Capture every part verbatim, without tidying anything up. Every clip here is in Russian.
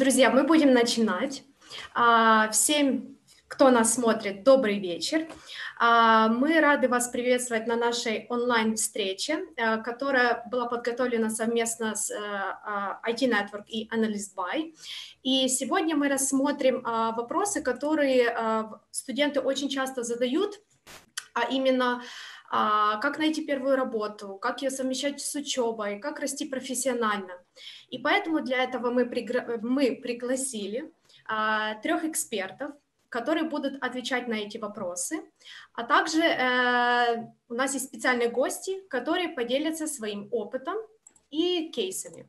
Друзья, мы будем начинать. А, Всем, кто нас смотрит, добрый вечер. А, Мы рады вас приветствовать на нашей онлайн-встрече, э, которая была подготовлена совместно с э, а, ай ти Network и AnalystBuy. И сегодня мы рассмотрим а, вопросы, которые а, студенты очень часто задают, а именно а, как найти первую работу, как ее совмещать с учебой, как расти профессионально. И поэтому для этого мы, пригра- мы пригласили а, трех экспертов, которые будут отвечать на эти вопросы, а также э, у нас есть специальные гости, которые поделятся своим опытом и кейсами.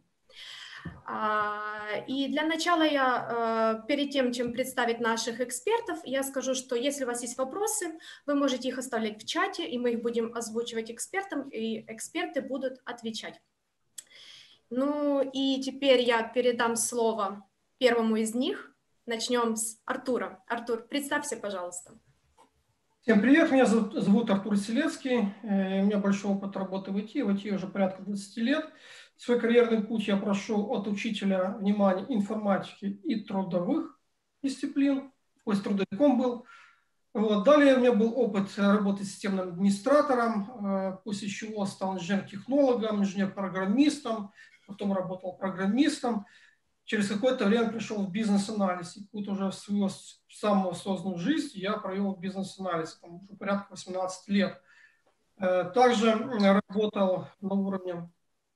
И для начала я, перед тем, чем представить наших экспертов, я скажу, что если у вас есть вопросы, вы можете их оставлять в чате, и мы их будем озвучивать экспертам, и эксперты будут отвечать. Ну и теперь я передам слово первому из них. Начнем с Артура. Артур, представься, пожалуйста. Всем привет, меня зовут, зовут Артур Селецкий, у меня большой опыт работы в ай ти, в ай ти уже порядка двадцати лет. Свой карьерный путь я прошел от учителя, внимания, информатики и трудовых дисциплин, пусть трудовиком был. Вот. Далее у меня был опыт работы системным администратором, после чего стал инженер-технологом, инженер-программистом, потом работал программистом. Через какое-то время пришел в бизнес-анализ. И тут уже свою самую осознанную жизнь я провел в бизнес-анализе, там уже порядка восемнадцати лет. Также работал на уровне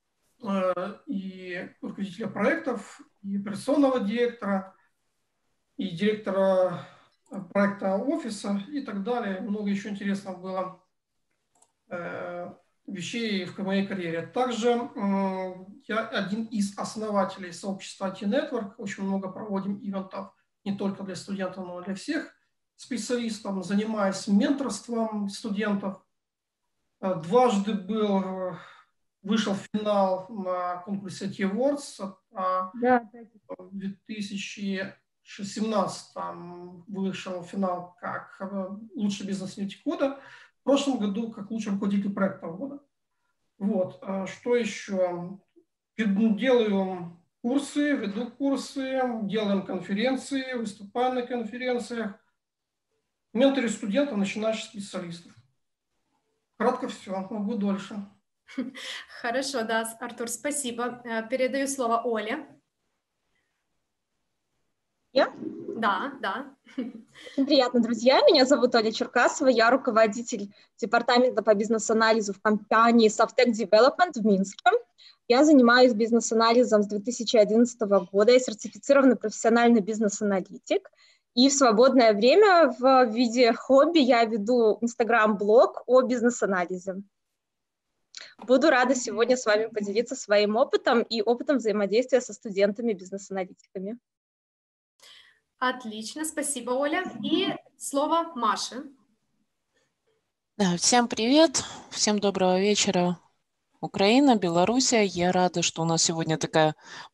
и руководителя проектов, и операционного директора, и директора проекта офиса и так далее. Много еще интересного было вещей в моей карьере. Также э, я один из основателей сообщества ай ти Network. Очень много проводим ивентов не только для студентов, но и для всех специалистов. Занимаюсь менторством студентов. Дважды был, вышел в финал на конкурсе ай ти Awards. А в две тысячи семнадцатом вышел в финал как лучший бизнес-нефть года. В прошлом году как лучший руководитель проекта года. Вот. Что еще? Делаю курсы, веду курсы, делаем конференции, выступаем на конференциях. Менторю студентов, начинающих специалистов. Кратко все, могу дольше. Хорошо, да, Артур, спасибо. Передаю слово Оле. Я? Да, да. Очень приятно, друзья. Меня зовут Оля Черкасова. Я руководитель департамента по бизнес-анализу в компании Softec Development в Минске. Я занимаюсь бизнес-анализом с две тысячи одиннадцатого года. Я сертифицированный профессиональный бизнес-аналитик. И в свободное время в виде хобби я веду инстаграм-блог о бизнес-анализе. Буду рада сегодня с вами поделиться своим опытом и опытом взаимодействия со студентами-бизнес-аналитиками. Отлично, спасибо, Оля. И слово Маше. Да, всем привет, всем доброго вечера. Украина, Белоруссия. Я рада, что у нас сегодня такая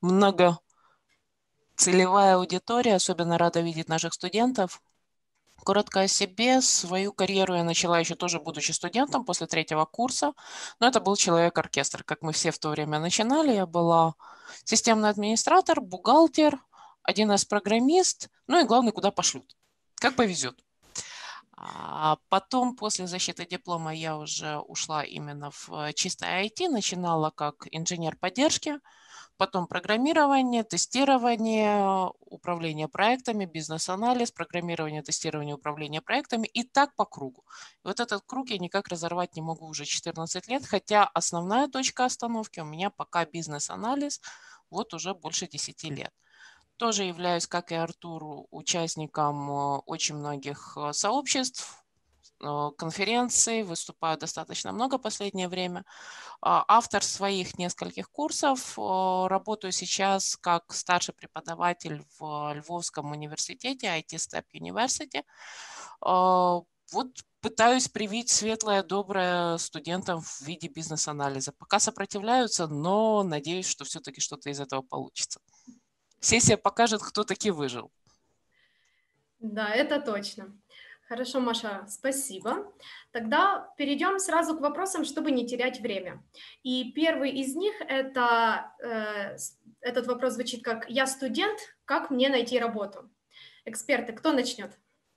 многоцелевая аудитория. Особенно рада видеть наших студентов. Коротко о себе. Свою карьеру я начала еще тоже, будучи студентом, после третьего курса. Но это был человек-оркестр, как мы все в то время начинали. Я была системный администратор, бухгалтер, один эс-программист, ну и главное, куда пошлют, как повезет. А потом, после защиты диплома, я уже ушла именно в чистое ай ти, начинала как инженер поддержки, потом программирование, тестирование, управление проектами, бизнес-анализ, программирование, тестирование, управление проектами и так по кругу. И вот этот круг я никак разорвать не могу уже четырнадцать лет, хотя основная точка остановки у меня пока бизнес-анализ, вот уже больше десяти лет. Тоже являюсь, как и Артур, участником очень многих сообществ, конференций, выступаю достаточно много в последнее время. Автор своих нескольких курсов, работаю сейчас как старший преподаватель в Львовском университете, ай ти Step University. Вот пытаюсь привить светлое, доброе студентам в виде бизнес-анализа. Пока сопротивляются, но надеюсь, что все-таки что-то из этого получится. Сессия покажет, кто таки выжил. Да, это точно. Хорошо, Маша, спасибо. Тогда перейдем сразу к вопросам, чтобы не терять время. И первый из них это э, этот вопрос звучит как: я студент, как мне найти работу? Эксперты, кто начнет?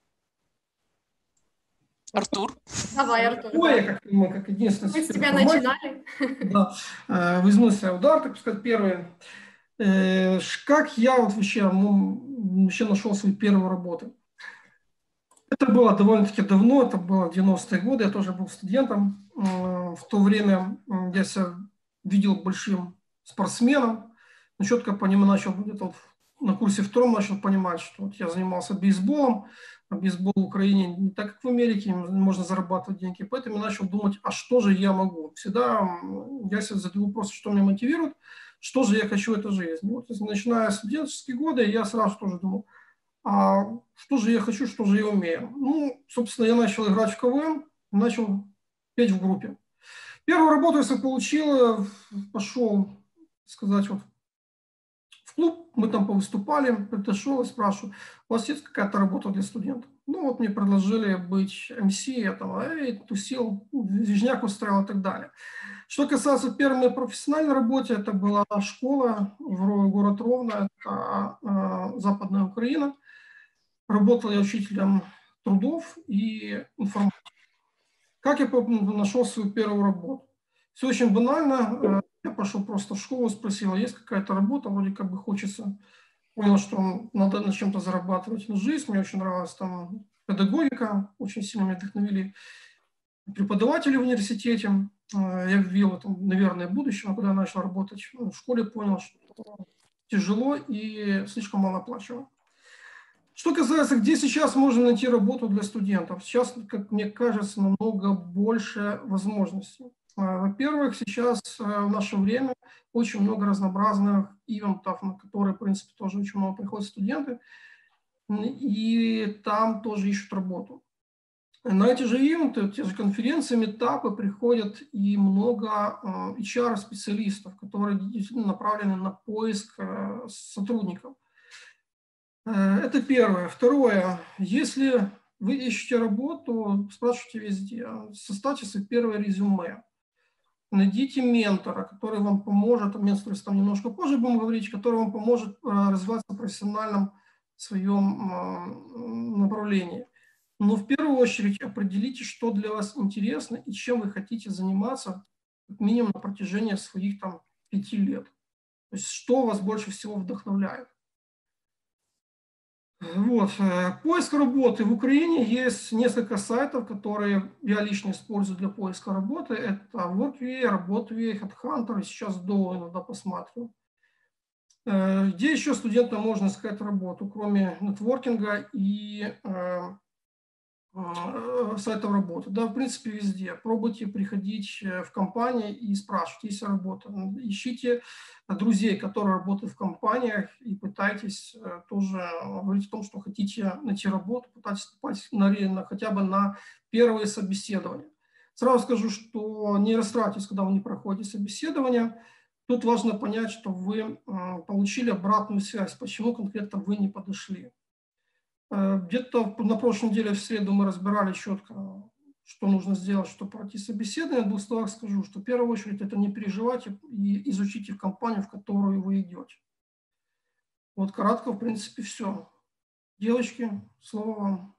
Артур. Давай, Артур. Ой, Да. как, мы как единственный. Мы с тебя начинали. Да, э, возьму себя удар, так сказать, первый. Э, Как я вот вообще, ну, вообще нашел свою первую работу? Это было довольно-таки давно, это было в девяностые годы, я тоже был студентом. Э, В то время м, я себя видел большим спортсменом, но четко понимаю, начал где-то вот на курсе втором начал понимать, что вот я занимался бейсболом, а бейсбол в Украине не так, как в Америке, можно зарабатывать деньги, поэтому я начал думать, а что же я могу? Всегда м, я себе задаю вопрос, что меня мотивирует, что же я хочу в этой жизни. Вот, начиная с студенческие годы, я сразу тоже думал, а что же я хочу, что же я умею? Ну, собственно, я начал играть в КВН, начал петь в группе. Первую работу я получил, пошел, сказать, вот в клуб, мы там повыступали, пришел и спрашиваю, у вас есть какая-то работа для студентов? Ну, вот мне предложили быть эм си, я там, эй, тусил, движняк устраивал и так далее. Что касается первой моей профессиональной работы, это была школа в город Ровно, это э, Западная Украина. Работал я учителем трудов и информатики. Как я нашел свою первую работу? Все очень банально. Я пошел просто в школу, спросил, есть какая-то работа, вроде как бы хочется. Понял, что надо на чем-то зарабатывать на жизнь. Мне очень нравилась там педагогика, очень сильно меня вдохновили преподаватели в университете. Я видел это, наверное, будущее, но когда я начал работать в школе, понял, что тяжело и слишком мало оплачиваемо. Что касается, где сейчас можно найти работу для студентов, сейчас, как мне кажется, намного больше возможностей. Во-первых, сейчас в наше время очень много разнообразных ивентов, на которые, в принципе, тоже очень много приходят студенты, и там тоже ищут работу. На эти же ивенты, те же конференции, митапы приходят и много эйч ар-специалистов, которые действительно направлены на поиск сотрудников. Это первое. Второе. Если вы ищете работу, спрашивайте везде. Составьте свое первое резюме. Найдите ментора, который вам поможет, о менторе там немножко позже будем говорить, который вам поможет развиваться в профессиональном своем направлении. Но в первую очередь определите, что для вас интересно и чем вы хотите заниматься как минимум на протяжении своих там пяти лет. То есть что вас больше всего вдохновляет. Вот. Поиск работы. В Украине есть несколько сайтов, которые я лично использую для поиска работы. Это Work.ua, Работа.ua, HeadHunter, сейчас Доу иногда посмотрю. Где еще студентам можно искать работу, кроме нетворкинга и э, э, сайтов работы? Да, в принципе, везде. Пробуйте приходить в компании и спрашивать, есть работа. Ищите друзей, которые работают в компаниях, и пытайтесь тоже говорить о том, что хотите найти работу, пытайтесь попасть на, на, хотя бы на первые собеседования. Сразу скажу, что не расстраивайтесь, когда вы не проходите собеседование. Тут важно понять, что вы получили обратную связь, почему конкретно вы не подошли. Где-то на прошлой неделе в среду мы разбирали четко, что нужно сделать, чтобы пройти собеседование. В двух словах скажу, что в первую очередь это не переживайте и изучите компанию, в которую вы идете. Вот кратко, в принципе, все. Девочки, слово вам.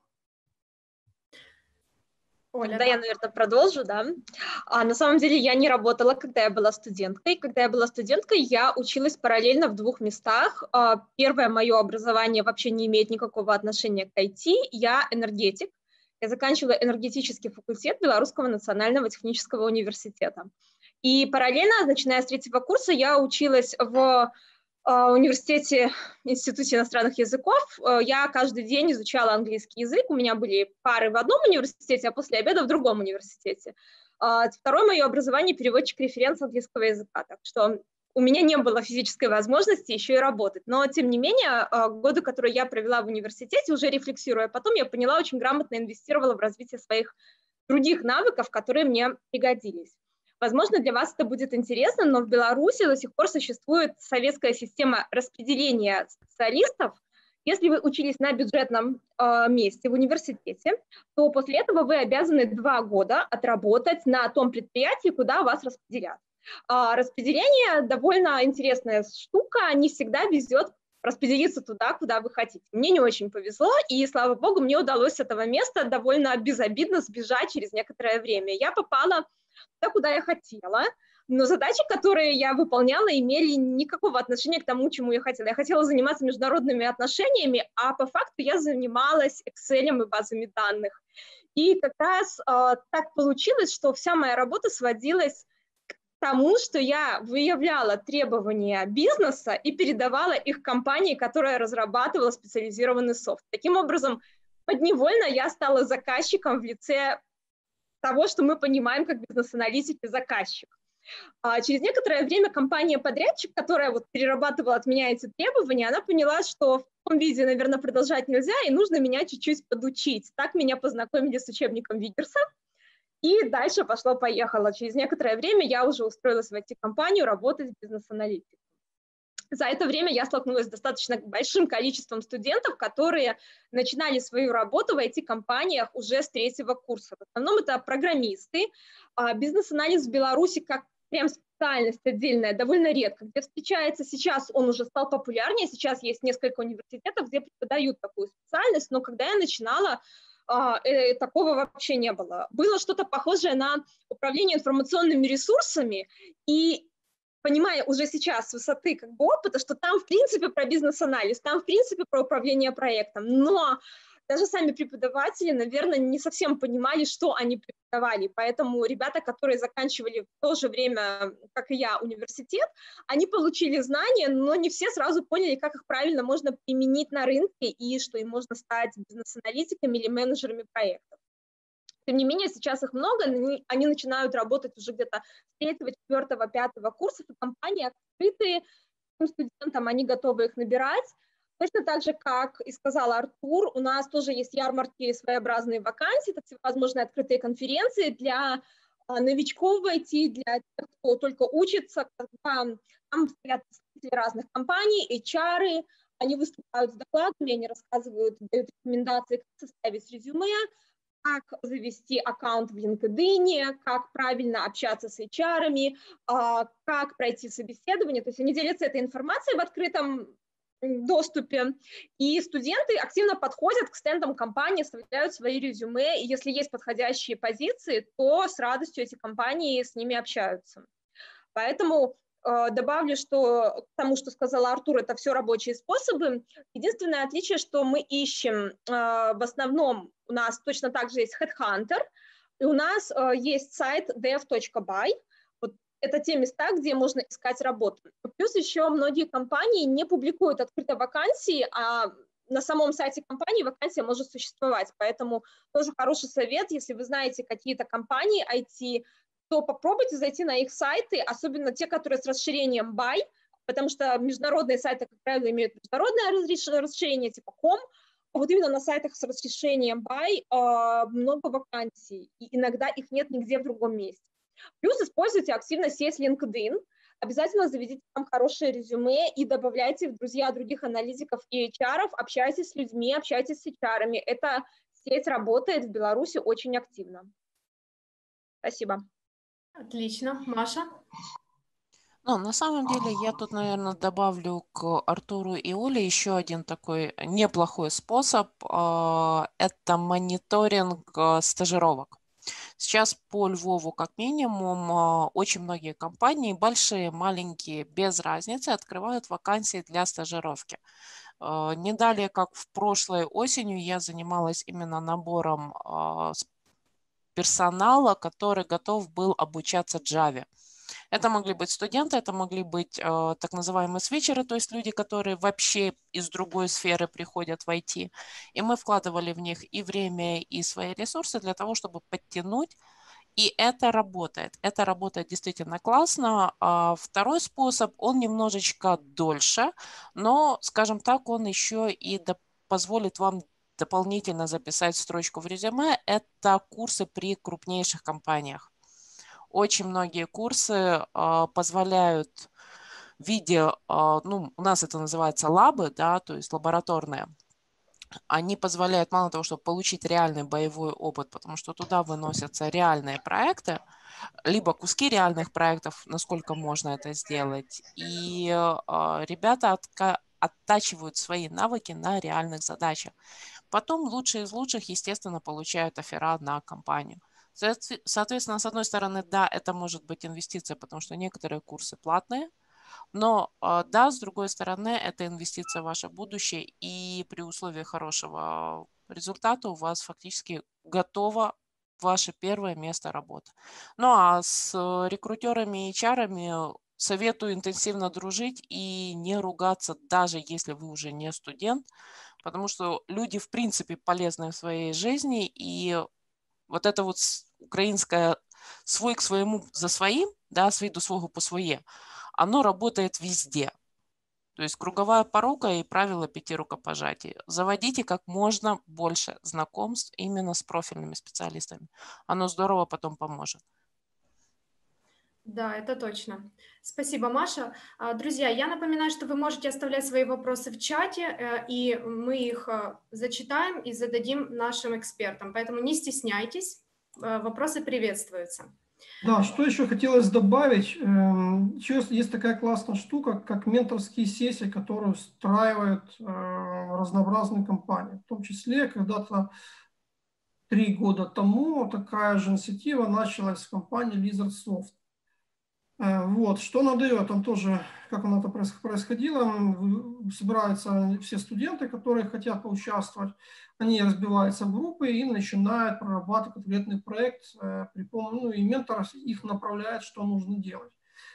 Оля, да, я, наверное, продолжу, да. А, на самом деле я не работала, когда я была студенткой. Когда я была студенткой, я училась параллельно в двух местах. А, первое мое образование вообще не имеет никакого отношения к ай ти. Я энергетик. Я заканчивала энергетический факультет Белорусского национального технического университета. И параллельно, начиная с третьего курса, я училась в университете, Институте иностранных языков. Я каждый день изучала английский язык. У меня были пары в одном университете, а после обеда в другом университете. Второе мое образование – переводчик-референт английского языка. Так что у меня не было физической возможности еще и работать. Но, тем не менее, годы, которые я провела в университете, уже рефлексируя потом, я поняла, очень грамотно инвестировала в развитие своих других навыков, которые мне пригодились. Возможно, для вас это будет интересно, но в Беларуси до сих пор существует советская система распределения специалистов, Если вы учились на бюджетном э, месте в университете, то после этого вы обязаны два года отработать на том предприятии, куда вас распределят. Э, распределение довольно интересная штука, не всегда везет распределиться туда, куда вы хотите. Мне не очень повезло, и, слава богу, мне удалось с этого места довольно безобидно сбежать через некоторое время. Я попала туда, куда я хотела, но задачи, которые я выполняла, имели никакого отношения к тому, чему я хотела. Я хотела заниматься международными отношениями, а по факту я занималась Excel и базами данных. И как раз э, так получилось, что вся моя работа сводилась к тому, что я выявляла требования бизнеса и передавала их компании, которая разрабатывала специализированный софт. Таким образом, подневольно я стала заказчиком в лице того, что мы понимаем как бизнес-аналитики заказчик. А через некоторое время компания-подрядчик, которая вот перерабатывала от меня эти требования, она поняла, что в таком виде, наверное, продолжать нельзя, и нужно меня чуть-чуть подучить. Так меня познакомили с учебником Виггерса, и дальше пошло-поехало. Через некоторое время я уже устроилась в ай ти-компанию работать бизнес-аналитиком. За это время я столкнулась с достаточно большим количеством студентов, которые начинали свою работу в ай ти-компаниях уже с третьего курса. В основном это программисты. Бизнес-анализ в Беларуси как прям специальность отдельная, довольно редко. Где встречается сейчас, он уже стал популярнее. Сейчас есть несколько университетов, где преподают такую специальность, но когда я начинала, э, такого вообще не было. Было что-то похожее на управление информационными ресурсами, и понимая уже сейчас с высоты как бы опыта, что там в принципе про бизнес-анализ, там в принципе про управление проектом, но даже сами преподаватели, наверное, не совсем понимали, что они преподавали, поэтому ребята, которые заканчивали в то же время, как и я, университет, они получили знания, но не все сразу поняли, как их правильно можно применить на рынке и что им можно стать бизнес-аналитиками или менеджерами проектов. Тем не менее, сейчас их много, они, они начинают работать уже где-то с третьего, четвёртого, пятого курсов, и компании открытые, студентам они готовы их набирать. Точно так же, как и сказал Артур, у нас тоже есть ярмарки, своеобразные вакансии, так всевозможные открытые конференции для новичков в ай ти, для тех, кто только учится, когда там стоят представители разных компаний, эйч ар, они выступают с докладами, они рассказывают, дают рекомендации, как составить резюме, как завести аккаунт в LinkedIn, как правильно общаться с эйч ар, как пройти собеседование. То есть они делятся этой информацией в открытом доступе, и студенты активно подходят к стендам компании, оставляют свои резюме, и если есть подходящие позиции, то с радостью эти компании с ними общаются. Поэтому э, добавлю, что к тому, что сказал Артур, это все рабочие способы. Единственное отличие, что мы ищем, э, в основном у нас точно так же есть HeadHunter, и у нас э, есть сайт dev точка by. Это те места, где можно искать работу. Плюс еще многие компании не публикуют открыто вакансии, а на самом сайте компании вакансия может существовать. Поэтому тоже хороший совет, если вы знаете какие-то компании ай ти, то попробуйте зайти на их сайты, особенно те, которые с расширением by, потому что международные сайты, как правило, имеют международное расширение типа com, а вот именно на сайтах с расширением by э, много вакансий, и иногда их нет нигде в другом месте. Плюс используйте активно сеть LinkedIn, обязательно заведите там хорошее резюме и добавляйте в друзья других аналитиков и эйч ар, общайтесь с людьми, общайтесь с эйч ар. Эта сеть работает в Беларуси очень активно. Спасибо. Отлично. Маша? Ну, на самом деле, я тут, наверное, добавлю к Артуру и Оле еще один такой неплохой способ. Это мониторинг стажировок. Сейчас по Львову, как минимум, очень многие компании, большие, маленькие, без разницы, открывают вакансии для стажировки. Не далее, как в прошлой осенью, я занималась именно набором персонала, который готов был обучаться Java. Это могли быть студенты, это могли быть э, так называемые свитчеры, то есть люди, которые вообще из другой сферы приходят в ай ти. И мы вкладывали в них и время, и свои ресурсы для того, чтобы подтянуть. И это работает. Это работает действительно классно. А второй способ, он немножечко дольше, но, скажем так, он еще и до- позволит вам дополнительно записать строчку в резюме. Это курсы при крупнейших компаниях. Очень многие курсы э, позволяют в виде, ну, у нас это называется лабы, да, то есть лабораторные. Они позволяют мало того, чтобы получить реальный боевой опыт, потому что туда выносятся реальные проекты, либо куски реальных проектов, насколько можно это сделать, и э, ребята отка- оттачивают свои навыки на реальных задачах. Потом лучшие из лучших, естественно, получают оффера на компанию. Соответственно, с одной стороны, да, это может быть инвестиция, потому что некоторые курсы платные, но да, с другой стороны, это инвестиция в ваше будущее, и при условии хорошего результата у вас фактически готово ваше первое место работы. Ну а с рекрутерами и эйч ар-ами советую интенсивно дружить и не ругаться, даже если вы уже не студент, потому что люди в принципе полезны в своей жизни, и вот это вот украинское «свой к своему за своим», да, «свій до свого по своє», оно работает везде. То есть круговая порука и правило пяти рукопожатий. Заводите как можно больше знакомств именно с профильными специалистами. Оно здорово потом поможет. Да, это точно. Спасибо, Маша. Друзья, я напоминаю, что вы можете оставлять свои вопросы в чате, и мы их зачитаем и зададим нашим экспертам. Поэтому не стесняйтесь, вопросы приветствуются. Да, что еще хотелось добавить. Еще есть такая классная штука, как менторские сессии, которые устраивают разнообразные компании. В том числе, когда-то три года тому такая же инициатива началась в компании Lizard Soft. Вот, что она дает, там тоже, как оно это происходило, собираются все студенты, которые хотят поучаствовать, они разбиваются в группы и начинают прорабатывать конкретный проект, при помощи, ну, и ментор их направляет, что нужно делать.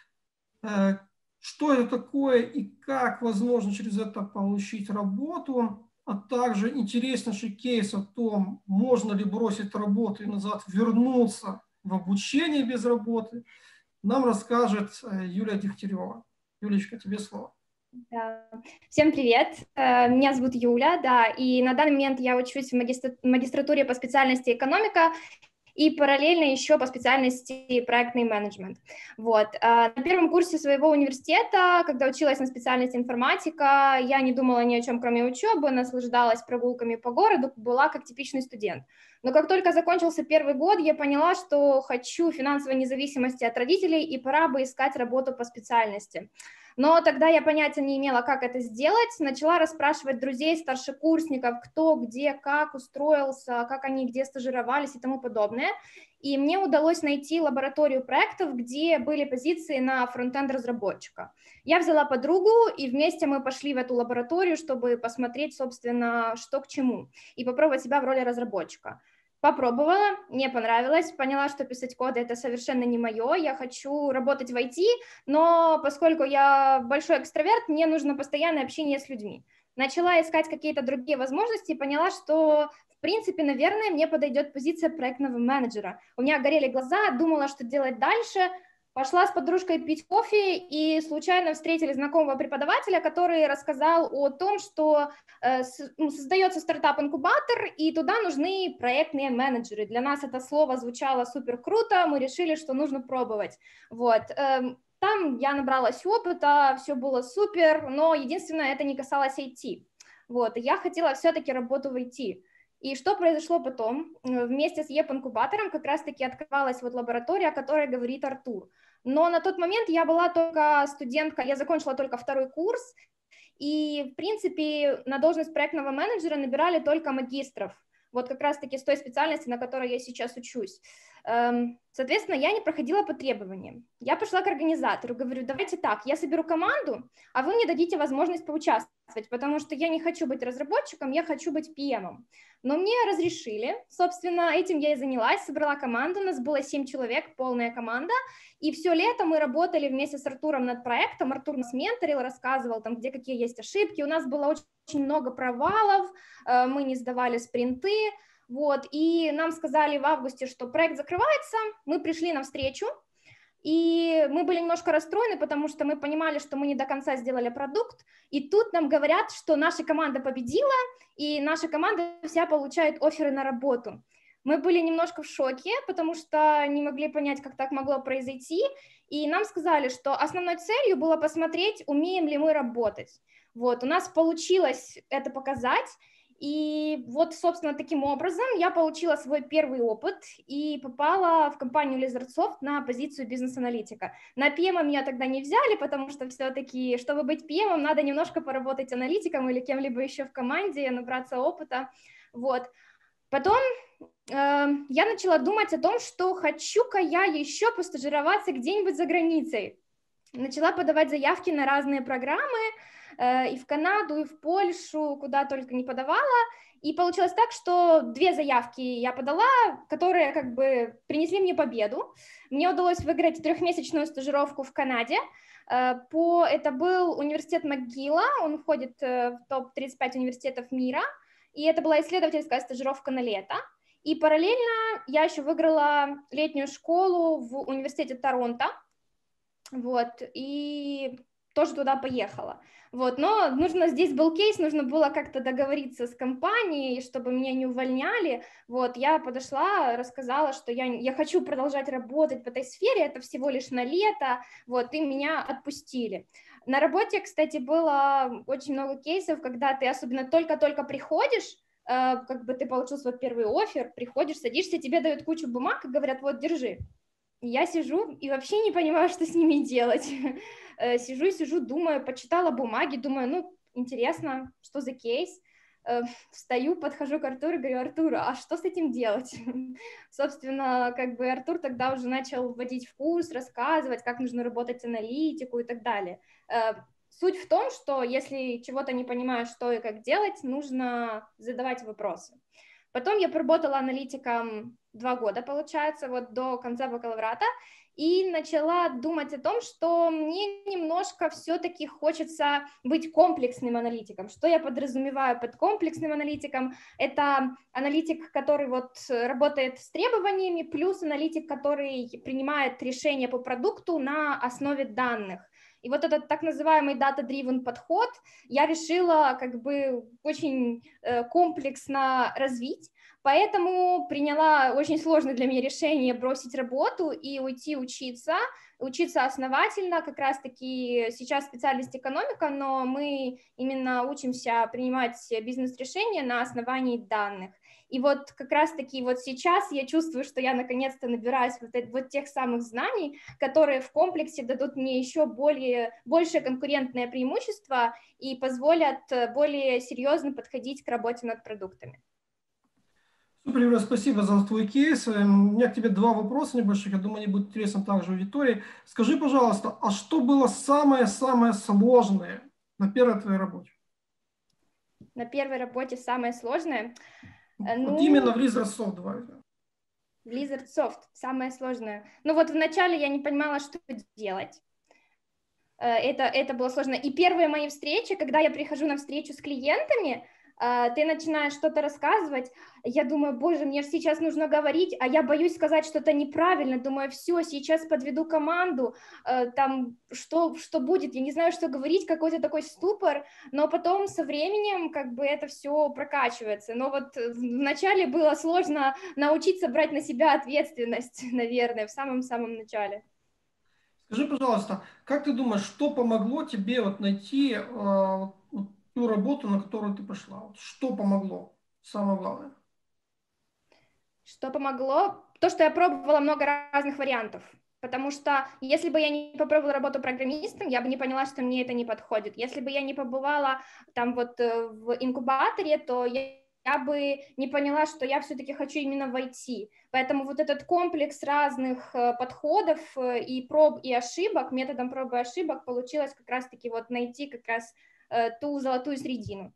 Что это такое и как возможно через это получить работу, а также интереснейший кейс о том, можно ли бросить работу и назад вернуться в обучение без работы, нам расскажет Юлия Дегтярева. Юлечка, тебе слово. Да. Всем привет, меня зовут Юля, да, и на данный момент я учусь в магистратуре по специальности экономика и параллельно еще по специальности проектный менеджмент. Вот. На первом курсе своего университета, когда училась на специальности информатика, я не думала ни о чем, кроме учебы, наслаждалась прогулками по городу, была как типичный студент. Но как только закончился первый год, я поняла, что хочу финансовой независимости от родителей и пора бы искать работу по специальности. Но тогда я понятия не имела, как это сделать, начала расспрашивать друзей, старшекурсников, кто, где, как устроился, как они где стажировались и тому подобное. И мне удалось найти лабораторию проектов, где были позиции на фронт-энд разработчика. Я взяла подругу, и вместе мы пошли в эту лабораторию, чтобы посмотреть, собственно, что к чему, и попробовать себя в роли разработчика. Попробовала, мне понравилось, поняла, что писать коды – это совершенно не мое, я хочу работать в ай ти, но поскольку я большой экстраверт, мне нужно постоянное общение с людьми. Начала искать какие-то другие возможности и поняла, что, в принципе, наверное, мне подойдет позиция проектного менеджера. У меня горели глаза, думала, что делать дальше. Пошла с подружкой пить кофе и случайно встретили знакомого преподавателя, который рассказал о том, что э, создается стартап-инкубатор, и туда нужны проектные менеджеры. Для нас это слово звучало супер круто, мы решили, что нужно пробовать. Вот. Э, там я набралась опыта, все было супер, но единственное, это не касалось ай ти. Вот. И я хотела все-таки работу в ай ти. И что произошло потом? Вместе с ЕП-инкубатором как раз-таки открывалась вот лаборатория, о которой говорит Артур. Но на тот момент я была только студентка, я закончила только второй курс, и, в принципе, на должность проектного менеджера набирали только магистров, вот как раз-таки с той специальности, на которой я сейчас учусь. Соответственно, я не проходила по требованиям. Я пошла к организатору, говорю, давайте так, я соберу команду, а вы мне дадите возможность поучаствовать, потому что я не хочу быть разработчиком, я хочу быть пи эм-ом. Но мне разрешили, собственно, этим я и занялась, собрала команду, у нас было семь человек, полная команда, и все лето мы работали вместе с Артуром над проектом, Артур нас менторил, рассказывал, там, где какие есть ошибки, у нас было очень много провалов, мы не сдавали спринты, вот, и нам сказали в августе, что проект закрывается, мы пришли навстречу, и мы были немножко расстроены, потому что мы понимали, что мы не до конца сделали продукт, и тут нам говорят, что наша команда победила, и наша команда вся получает офферы на работу. Мы были немножко в шоке, потому что не могли понять, как так могло произойти, и нам сказали, что основной целью было посмотреть, умеем ли мы работать. Вот, у нас получилось это показать, и вот, собственно, таким образом я получила свой первый опыт и попала в компанию Lizardsoft на позицию бизнес-аналитика. На пи эм меня тогда не взяли, потому что все-таки, чтобы быть пи эм, надо немножко поработать аналитиком или кем-либо еще в команде, набраться опыта, вот. Потом э, я начала думать о том, что хочу-ка я еще постажироваться где-нибудь за границей. Начала подавать заявки на разные программы, э, и в Канаду, и в Польшу, куда только не подавала, и получилось так, что две заявки я подала, которые как бы принесли мне победу. Мне удалось выиграть трехмесячную стажировку в Канаде. Э, по, это был университет МcGill, он входит э, в топ тридцать пять университетов мира, и это была исследовательская стажировка на лето. И параллельно я еще выиграла летнюю школу в университете Торонто, вот, и тоже туда поехала. Вот, но нужно, здесь был кейс, нужно было как-то договориться с компанией, чтобы меня не увольняли. Вот, я подошла, рассказала, что я, я хочу продолжать работать в этой сфере, это всего лишь на лето, вот, и меня отпустили. На работе, кстати, было очень много кейсов, когда ты особенно только-только приходишь, э, как бы ты получил свой первый оффер, приходишь, садишься, тебе дают кучу бумаг и говорят, вот, держи. Я сижу и вообще не понимаю, что с ними делать. Сижу и сижу, думаю, почитала бумаги, думаю, ну, интересно, что за кейс. Встаю, подхожу к Артуру и говорю, Артур, а что с этим делать? Собственно, как бы Артур тогда уже начал вводить в курс, рассказывать, как нужно работать аналитику и так далее. Суть в том, что если чего-то не понимаешь, что и как делать, нужно задавать вопросы. Потом я поработала аналитиком два года, получается, вот до конца бакалавриата, и начала думать о том, что мне немножко все-таки хочется быть комплексным аналитиком. Что я подразумеваю под комплексным аналитиком? Это аналитик, который вот работает с требованиями, плюс аналитик, который принимает решения по продукту на основе данных. И вот этот так называемый data-driven подход я решила как бы очень э, комплексно развить, поэтому приняла очень сложное для меня решение бросить работу и уйти учиться, учиться основательно, как раз-таки сейчас специальность экономика, но мы именно учимся принимать бизнес-решения на основании данных. И вот как раз-таки вот сейчас я чувствую, что я наконец-то набираюсь вот, вот тех самых знаний, которые в комплексе дадут мне еще более, большее конкурентное преимущество и позволят более серьезно подходить к работе над продуктами. Супер, Юля, спасибо за твой кейс. У меня к тебе два вопроса небольших, я думаю, они будут интересны также аудитории. Скажи, пожалуйста, а что было самое-самое сложное на первой твоей работе? На первой работе самое сложное? Вот ну, именно в Lizardsoft, давай. В Lizardsoft самое сложное. Ну вот вначале я не понимала, что делать. Это, это было сложно. И первые мои встречи, когда я прихожу на встречу с клиентами, ты начинаешь что-то рассказывать, я думаю, боже, мне сейчас нужно говорить, а я боюсь сказать что-то неправильно, думаю, все, сейчас подведу команду, там, что, что будет, я не знаю, что говорить, какой-то такой ступор, но потом со временем как бы это все прокачивается, но вот вначале было сложно научиться брать на себя ответственность, наверное, в самом-самом начале. Скажи, пожалуйста, как ты думаешь, что помогло тебе вот найти э, ту работу, на которую ты пошла? Вот что помогло? Самое главное. Что помогло? То, что я пробовала много разных вариантов. Потому что если бы я не попробовала работу программистом, я бы не поняла, что мне это не подходит. Если бы я не побывала там вот в инкубаторе, то я, я бы не поняла, что я все-таки хочу именно в ай ти. Поэтому вот этот комплекс разных подходов и проб и ошибок, методом проб и ошибок получилось как раз-таки вот найти как раз ту золотую середину.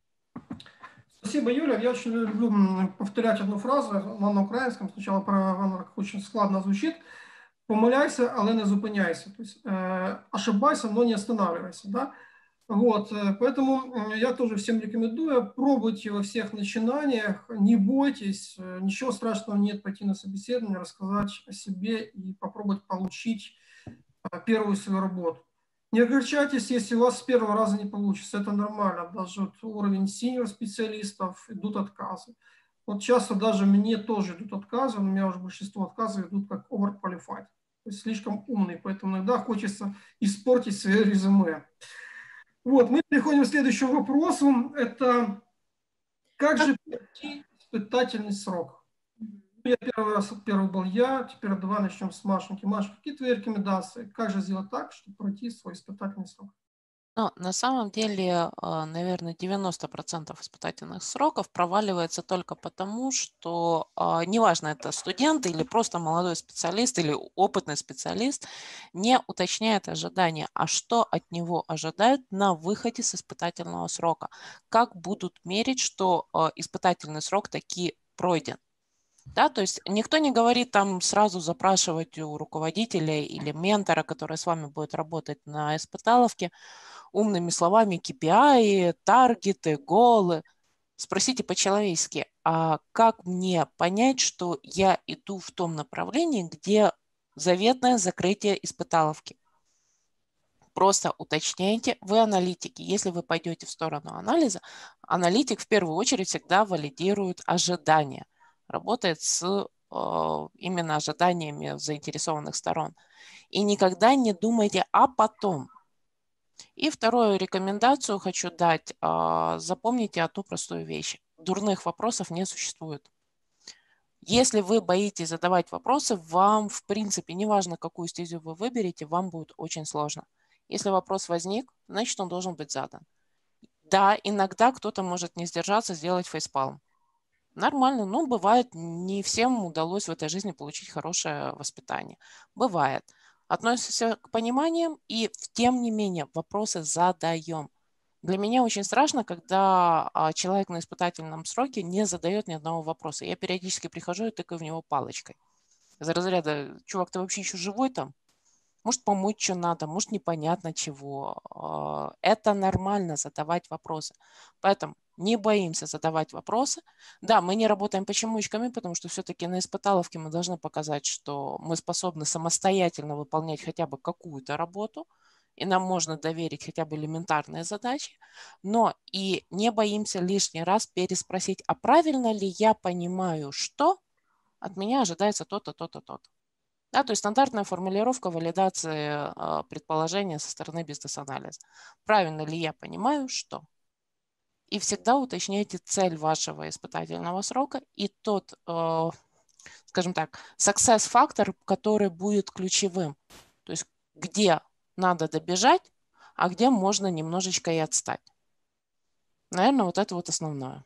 Спасибо, Юля. Я очень люблю повторять одну фразу, она на украинском, сначала она очень складно звучит. Помиляйся, але не зупиняйся. То есть, э, ошибайся, но не останавливайся. Да? Вот, поэтому я тоже всем рекомендую, пробуйте во всех начинаниях, не бойтесь, ничего страшного нет пойти на собеседование, рассказать о себе и попробовать получить первую свою работу. Не огорчайтесь, если у вас с первого раза не получится, это нормально, даже вот уровень синьор специалистов идут отказы. Вот часто даже мне тоже идут отказы, у меня уже большинство отказов идут как overqualified, то есть слишком умный, поэтому иногда хочется испортить свое резюме. Вот, мы переходим к следующему вопросу. Это как же пройти испытательный срок? Я первый раз, первый был я, теперь давай начнем с Машеньки. Маша, какие твои рекомендации? Как же сделать так, чтобы пройти свой испытательный срок? Ну, на самом деле, а, наверное, девяносто процентов испытательных сроков проваливается только потому, что а, неважно, это студент или просто молодой специалист или опытный специалист, не уточняет ожидания, а что от него ожидают на выходе с испытательного срока. Как будут мерить, что а, испытательный срок таки пройден. Да, то есть никто не говорит там сразу запрашивать у руководителя или ментора, который с вами будет работать на испыталовке, умными словами кей пи ай, таргеты, голы. Спросите по-человечески, а как мне понять, что я иду в том направлении, где заветное закрытие испыталовки? Просто уточняйте, вы аналитики. Если вы пойдете в сторону анализа, аналитик в первую очередь всегда валидирует ожидания, работает с э, именно ожиданиями заинтересованных сторон. И никогда не думайте «а потом». И вторую рекомендацию хочу дать. Запомните одну простую вещь. Дурных вопросов не существует. Если вы боитесь задавать вопросы, вам, в принципе, неважно, какую стезю вы выберете, вам будет очень сложно. Если вопрос возник, значит, он должен быть задан. Да, иногда кто-то может не сдержаться, сделать фейспалм. Нормально, но бывает, не всем удалось в этой жизни получить хорошее воспитание. Бывает. Относимся к пониманиям и, тем не менее, вопросы задаем. Для меня очень страшно, когда человек на испытательном сроке не задает ни одного вопроса. Я периодически прихожу и тыкаю в него палочкой. Из разряда, чувак, ты вообще еще живой там? Может, помочь что надо, может, непонятно чего. Это нормально задавать вопросы. Поэтому не боимся задавать вопросы. Да, мы не работаем почемучками, потому что все-таки на испыталовке мы должны показать, что мы способны самостоятельно выполнять хотя бы какую-то работу, и нам можно доверить хотя бы элементарные задачи. Но и не боимся лишний раз переспросить, а правильно ли я понимаю, что от меня ожидается то-то, то-то, то-то. Да, то есть стандартная формулировка валидации э, предположения со стороны бизнес-анализа. Правильно ли я понимаю, что? И всегда уточняйте цель вашего испытательного срока и тот, э, скажем так, success-фактор, который будет ключевым. То есть где надо добежать, а где можно немножечко и отстать. Наверное, вот это вот основное.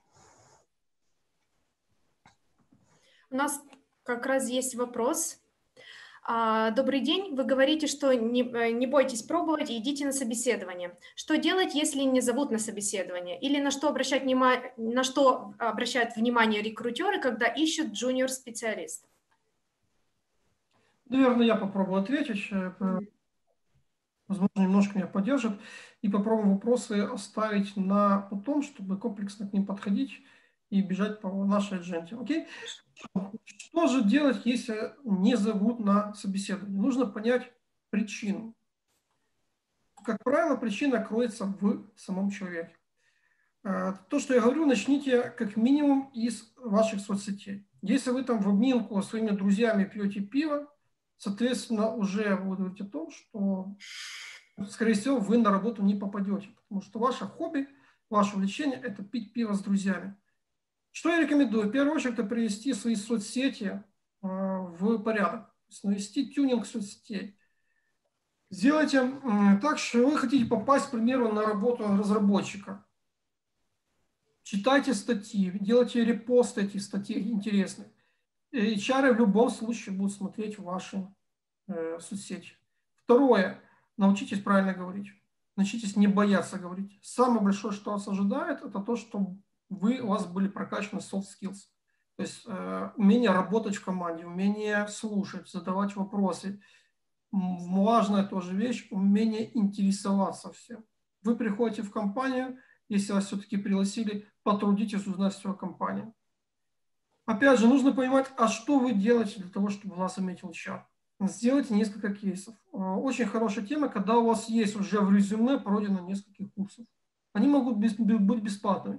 У нас как раз есть вопрос. Добрый день. Вы говорите, что не, не бойтесь пробовать и идите на собеседование. Что делать, если не зовут на собеседование? Или на что обращать внимание, на что обращают внимание рекрутеры, когда ищут джуниор-специалиста? Наверное, я попробую ответить. Возможно, немножко меня поддержат. И попробуем вопросы оставить на потом, чтобы комплексно к ним подходить и бежать по нашей адженде. Окей? Что же делать, если не зовут на собеседование? Нужно понять причину. Как правило, причина кроется в самом человеке. То, что я говорю, начните как минимум из ваших соцсетей. Если вы там в обминку с своими друзьями пьете пиво, соответственно, уже вы говорите о том, что, скорее всего, вы на работу не попадете, потому что ваше хобби, ваше увлечение – это пить пиво с друзьями. Что я рекомендую? В первую очередь, это привести свои соцсети в порядок, навести тюнинг соцсетей. Сделайте так, что вы хотите попасть, к примеру, на работу разработчика. Читайте статьи, делайте репосты этих статей интересных. эйч ар в любом случае будут смотреть ваши э, соцсети. Второе. Научитесь правильно говорить. Научитесь не бояться говорить. Самое большое, что вас ожидает, это то, что вы, у вас были прокачаны soft skills. То есть э, умение работать в команде, умение слушать, задавать вопросы. Важная тоже вещь, умение интересоваться всем. Вы приходите в компанию, если вас все-таки пригласили, потрудитесь узнать свою компанию. Опять же, нужно понимать, а что вы делаете для того, чтобы вас заметил эйч ар. Сделайте несколько кейсов. Очень хорошая тема, когда у вас есть уже в резюме пройдено несколько курсов. Они могут быть бесплатными.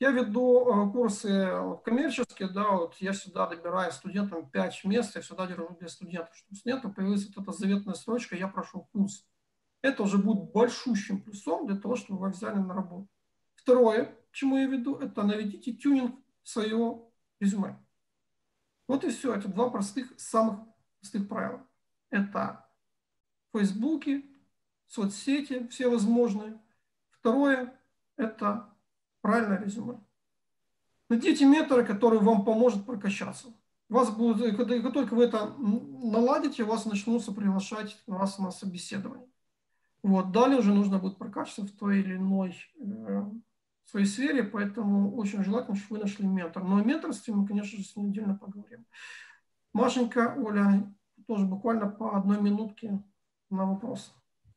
Я веду курсы коммерческие, да, вот я сюда добираю студентам пять мест, я всегда держу для студентов, чтобы у студентов появилась вот эта заветная строчка «Я прошел курс». Это уже будет большущим плюсом для того, чтобы вы взяли на работу. Второе, к чему я веду, это наведите тюнинг своего резюме. Вот и все. Это два простых, самых простых правила. Это фейсбуки, соцсети, все возможные. Второе, это правильное резюме. Найдите менторы, которые вам поможет прокачаться. Вас будут, как только вы это наладите, вас начнутся приглашать вас на собеседование. Вот, далее уже нужно будет прокачиваться в той или иной э, своей сфере, поэтому очень желательно, чтобы вы нашли ментора. Но о менторстве мы, конечно же, с ним отдельно поговорим. Машенька, Оля, тоже буквально по одной минутке на вопрос.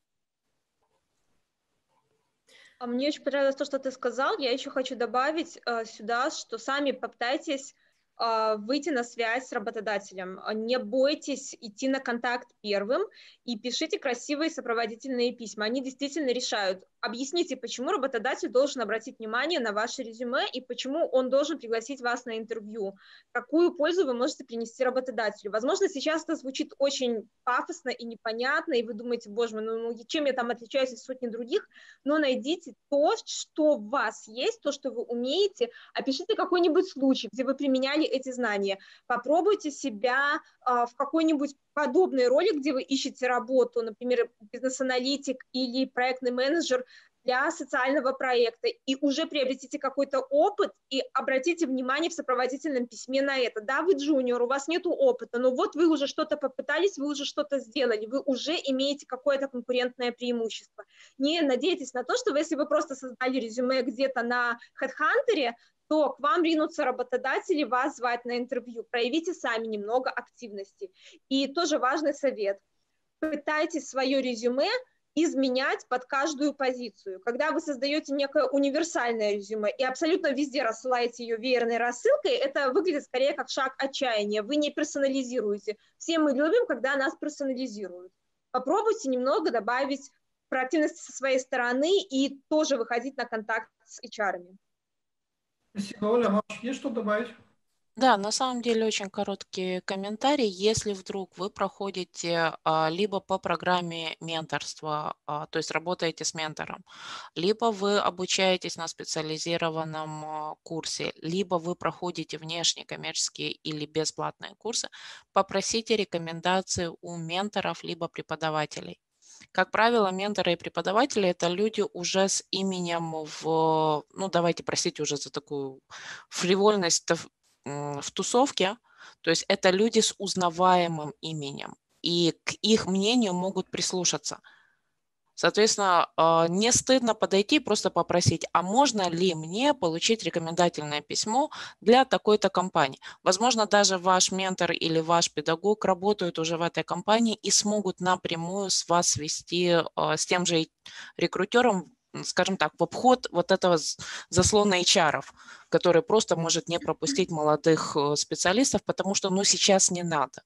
Мне очень понравилось то, что ты сказал. Я еще хочу добавить э, сюда, что сами попытайтесь э, выйти на связь с работодателем. Не бойтесь идти на контакт первым и пишите красивые сопроводительные письма. Они действительно решают. Объясните, почему работодатель должен обратить внимание на ваше резюме и почему он должен пригласить вас на интервью. Какую пользу вы можете принести работодателю. Возможно, сейчас это звучит очень пафосно и непонятно, и вы думаете, боже мой, ну чем я там отличаюсь от сотни других, но найдите то, что в вас есть, то, что вы умеете, опишите какой-нибудь случай, где вы применяли эти знания. Попробуйте себя а, в какой-нибудь подобной роли, где вы ищете работу, например, бизнес-аналитик или проектный менеджер для социального проекта, и уже приобретите какой-то опыт и обратите внимание в сопроводительном письме на это. Да, вы джуниор, у вас нет опыта, но вот вы уже что-то попытались, вы уже что-то сделали, вы уже имеете какое-то конкурентное преимущество. Не надейтесь на то, что вы, если вы просто создали резюме где-то на HeadHunter, то к вам ринутся работодатели вас звать на интервью. Проявите сами немного активности. И тоже важный совет. Пытайтесь свое резюме изменять под каждую позицию. Когда вы создаете некое универсальное резюме и абсолютно везде рассылаете ее веерной рассылкой, это выглядит скорее как шаг отчаяния. Вы не персонализируете. Все мы любим, когда нас персонализируют. Попробуйте немного добавить проактивности со своей стороны и тоже выходить на контакт с эйч ар-ами. Спасибо, Оля. Маш, есть что добавить? Да, на самом деле очень короткий комментарий. Если вдруг вы проходите а, либо по программе менторства, а, то есть работаете с ментором, либо вы обучаетесь на специализированном а, курсе, либо вы проходите внешние коммерческие или бесплатные курсы, попросите рекомендации у менторов либо преподавателей. Как правило, менторы и преподаватели – это люди уже с именем в, ну давайте простите уже за такую фривольность, в тусовке, то есть это люди с узнаваемым именем, и к их мнению могут прислушаться. Соответственно, не стыдно подойти и просто попросить, а можно ли мне получить рекомендательное письмо для такой-то компании? Возможно, даже ваш ментор или ваш педагог работают уже в этой компании и смогут напрямую с вас свести с тем же рекрутером, скажем так, в обход вот этого заслона эйч ар-ов, который просто может не пропустить молодых специалистов, потому что, ну, сейчас не надо.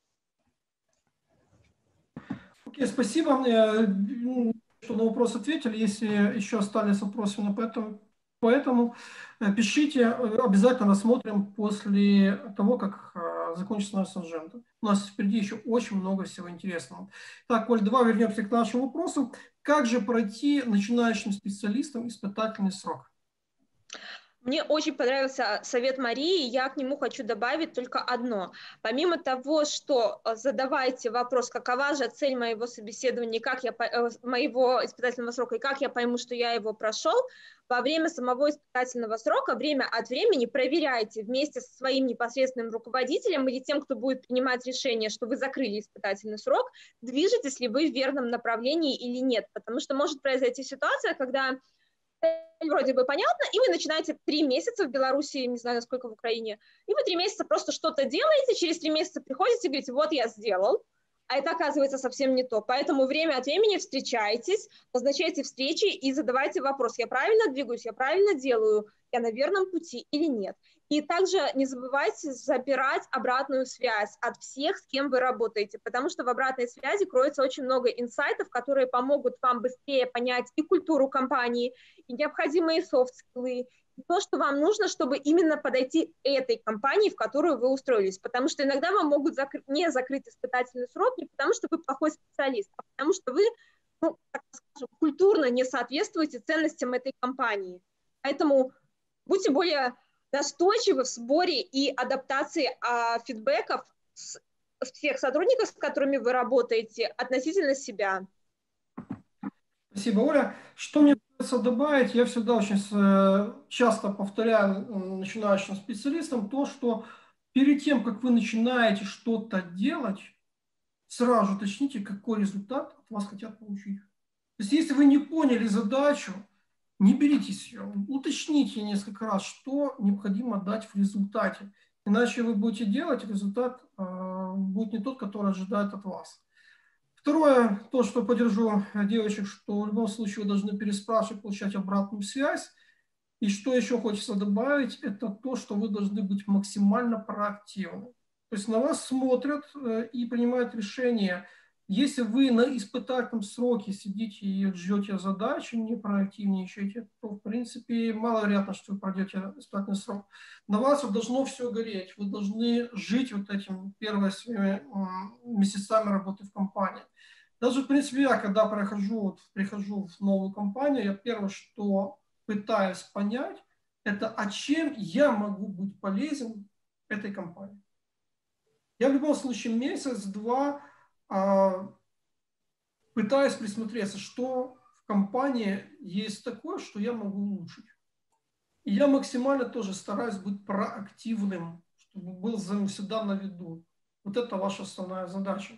Окей, спасибо, что на вопрос ответили. Если еще остались вопросы на поэтому, поэтому пишите, обязательно рассмотрим после того, как закончится наша адженда. У нас впереди еще очень много всего интересного. Так, Оль, давай вернемся к нашему вопросу. Как же пройти начинающим специалистам испытательный срок? Мне очень понравился совет Марии, я к нему хочу добавить только одно. Помимо того, что задавайте вопрос, какова же цель моего собеседования, как я, моего испытательного срока, и как я пойму, что я его прошел, во время самого испытательного срока, время от времени проверяйте вместе со своим непосредственным руководителем или тем, кто будет принимать решение, что вы закрыли испытательный срок, движетесь ли вы в верном направлении или нет. Потому что может произойти ситуация, когда вроде бы понятно, и вы начинаете три месяца в Беларуси, не знаю, сколько в Украине, и вы три месяца просто что-то делаете, через три месяца приходите и говорите, вот я сделал, а это оказывается совсем не то. Поэтому время от времени встречайтесь, назначайте встречи и задавайте вопрос, я правильно двигаюсь, я правильно делаю, я на верном пути или нет. И также не забывайте забирать обратную связь от всех, с кем вы работаете, потому что в обратной связи кроется очень много инсайтов, которые помогут вам быстрее понять и культуру компании, и необходимые софт-скиллы, то, что вам нужно, чтобы именно подойти этой компании, в которую вы устроились. Потому что иногда вам могут закры- не закрыть испытательный срок не потому, что вы плохой специалист, а потому что вы, ну, так скажем, культурно не соответствуете ценностям этой компании. Поэтому будьте более настойчивы в сборе и адаптации а, фидбэков с, с всех сотрудников, с которыми вы работаете, относительно себя. Спасибо, Оля. Что мне хочется добавить, я всегда очень часто повторяю начинающим специалистам то, что перед тем, как вы начинаете что-то делать, сразу уточните, какой результат от вас хотят получить. То есть, если вы не поняли задачу, не беритесь ее, уточните несколько раз, что необходимо дать в результате. Иначе вы будете делать, результат э, будет не тот, который ожидают от вас. Второе, то, что поддержу девочек, что в любом случае вы должны переспрашивать, получать обратную связь. И что еще хочется добавить, это то, что вы должны быть максимально проактивны. То есть на вас смотрят и принимают решения. Если вы на испытательном сроке сидите и ждете задачи, не проактивничаете, то, в принципе, маловероятно, что вы пройдете испытательный срок. На вас вот должно все гореть. Вы должны жить вот этим первыми своими месяцами работы в компании. Даже, в принципе, я, когда прохожу, вот, прихожу в новую компанию, я первое, что пытаюсь понять, это а чем я могу быть полезен этой компании. Я в любом случае месяц-два а, пытаюсь присмотреться, что в компании есть такое, что я могу улучшить. И я максимально тоже стараюсь быть проактивным, чтобы был всегда на виду. Вот это ваша основная задача.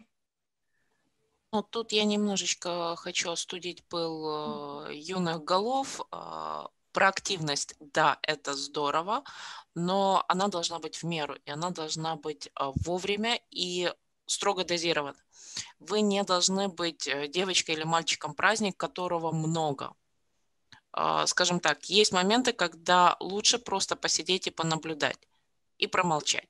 Ну, тут я немножечко хочу остудить пыл э, юных голов. Э, проактивность, да, это здорово, но она должна быть в меру, и она должна быть э, вовремя и строго дозирована. Вы не должны быть девочкой или мальчиком праздник, которого много. Э, скажем так, есть моменты, когда лучше просто посидеть и понаблюдать, и промолчать.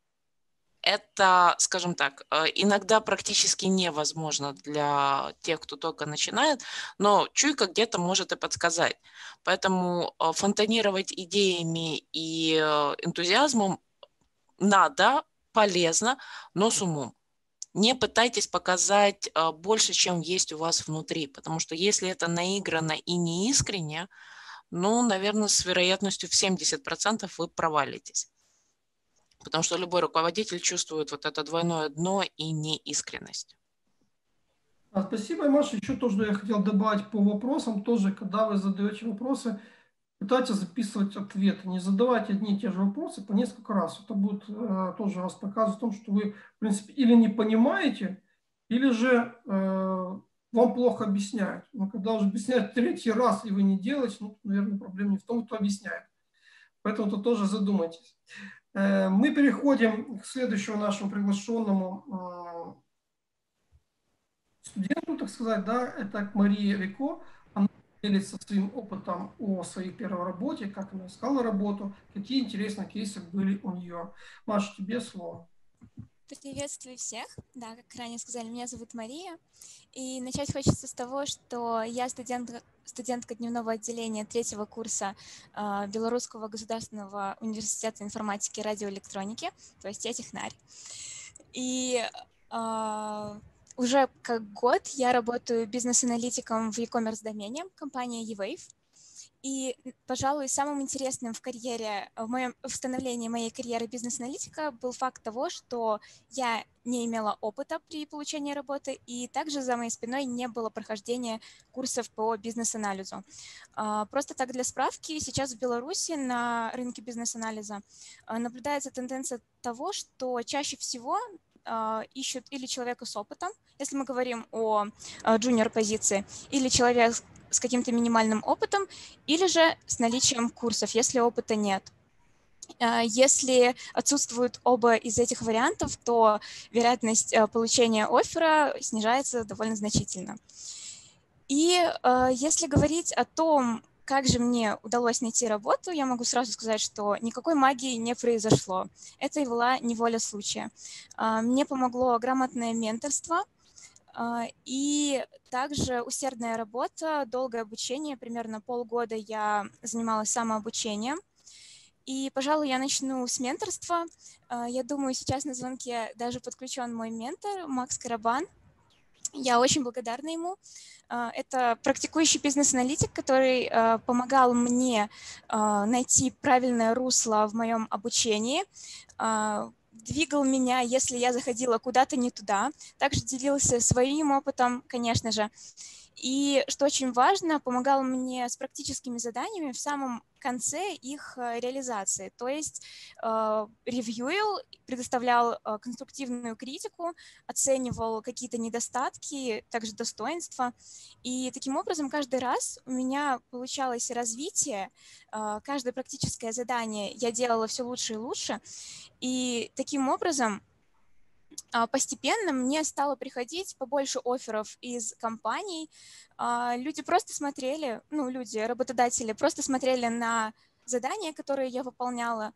Это, скажем так, иногда практически невозможно для тех, кто только начинает, но чуйка где-то может и подсказать. Поэтому фонтанировать идеями и энтузиазмом надо, полезно, но с умом. Не пытайтесь показать больше, чем есть у вас внутри, потому что если это наигранно и неискренне, ну, наверное, с вероятностью в семьдесят процентов вы провалитесь. Потому что любой руководитель чувствует вот это двойное дно и неискренность. Спасибо, Маша. Еще то, что я хотел добавить по вопросам, тоже, когда вы задаете вопросы, пытайтесь записывать ответы. Не задавайте одни и те же вопросы по несколько раз. Это будет э, тоже раз показывать о том, что вы, в принципе, или не понимаете, или же э, вам плохо объясняют. Но когда уже объясняют третий раз, и вы не делаете, ну, наверное, проблема не в том, кто объясняет. Поэтому тут тоже задумайтесь. Мы переходим к следующему нашему приглашенному студенту, так сказать, да, это к Марии Рико. Она делится своим опытом о своей первой работе, как она искала работу, какие интересные кейсы были у нее. Маша, тебе слово. Приветствую всех. Да, как ранее сказали, меня зовут Мария. И начать хочется с того, что я студентка, студентка дневного отделения третьего курса э, Белорусского государственного университета информатики и радиоэлектроники, то есть я технарь. И э, уже как год я работаю бизнес-аналитиком в e-commerce домене компании eWave. И, пожалуй, самым интересным в карьере, в моем в становлении моей карьеры бизнес-аналитика был факт того, что я не имела опыта при получении работы, и также за моей спиной не было прохождения курсов по бизнес-анализу. Просто так для справки, сейчас в Беларуси на рынке бизнес-анализа наблюдается тенденция того, что чаще всего ищут или человека с опытом, если мы говорим о джуниор-позиции, или человек с каким-то минимальным опытом, или же с наличием курсов, если опыта нет. Если отсутствуют оба из этих вариантов, то вероятность получения оффера снижается довольно значительно. И если говорить о том, как же мне удалось найти работу, я могу сразу сказать, что никакой магии не произошло. Это была не воля случая. Мне помогло грамотное менторство, И также усердная работа, долгое обучение, примерно полгода я занималась самообучением. И, пожалуй, я начну с менторства. Я думаю, сейчас на звонке даже подключен мой ментор Макс Карабан. Я очень благодарна ему. Это практикующий бизнес-аналитик, который помогал мне найти правильное русло в моем обучении, двигал меня, если я заходила куда-то не туда, также делился своим опытом, конечно же. И, что очень важно, помогал мне с практическими заданиями в самом конце их реализации. То есть э, ревьюил, предоставлял э, конструктивную критику, оценивал какие-то недостатки, также достоинства. И таким образом каждый раз у меня получалось развитие. Э, каждое практическое задание я делала все лучше и лучше. И таким образом постепенно мне стало приходить побольше офферов из компаний. Люди просто смотрели, ну, люди, работодатели, просто смотрели на задания, которые я выполняла,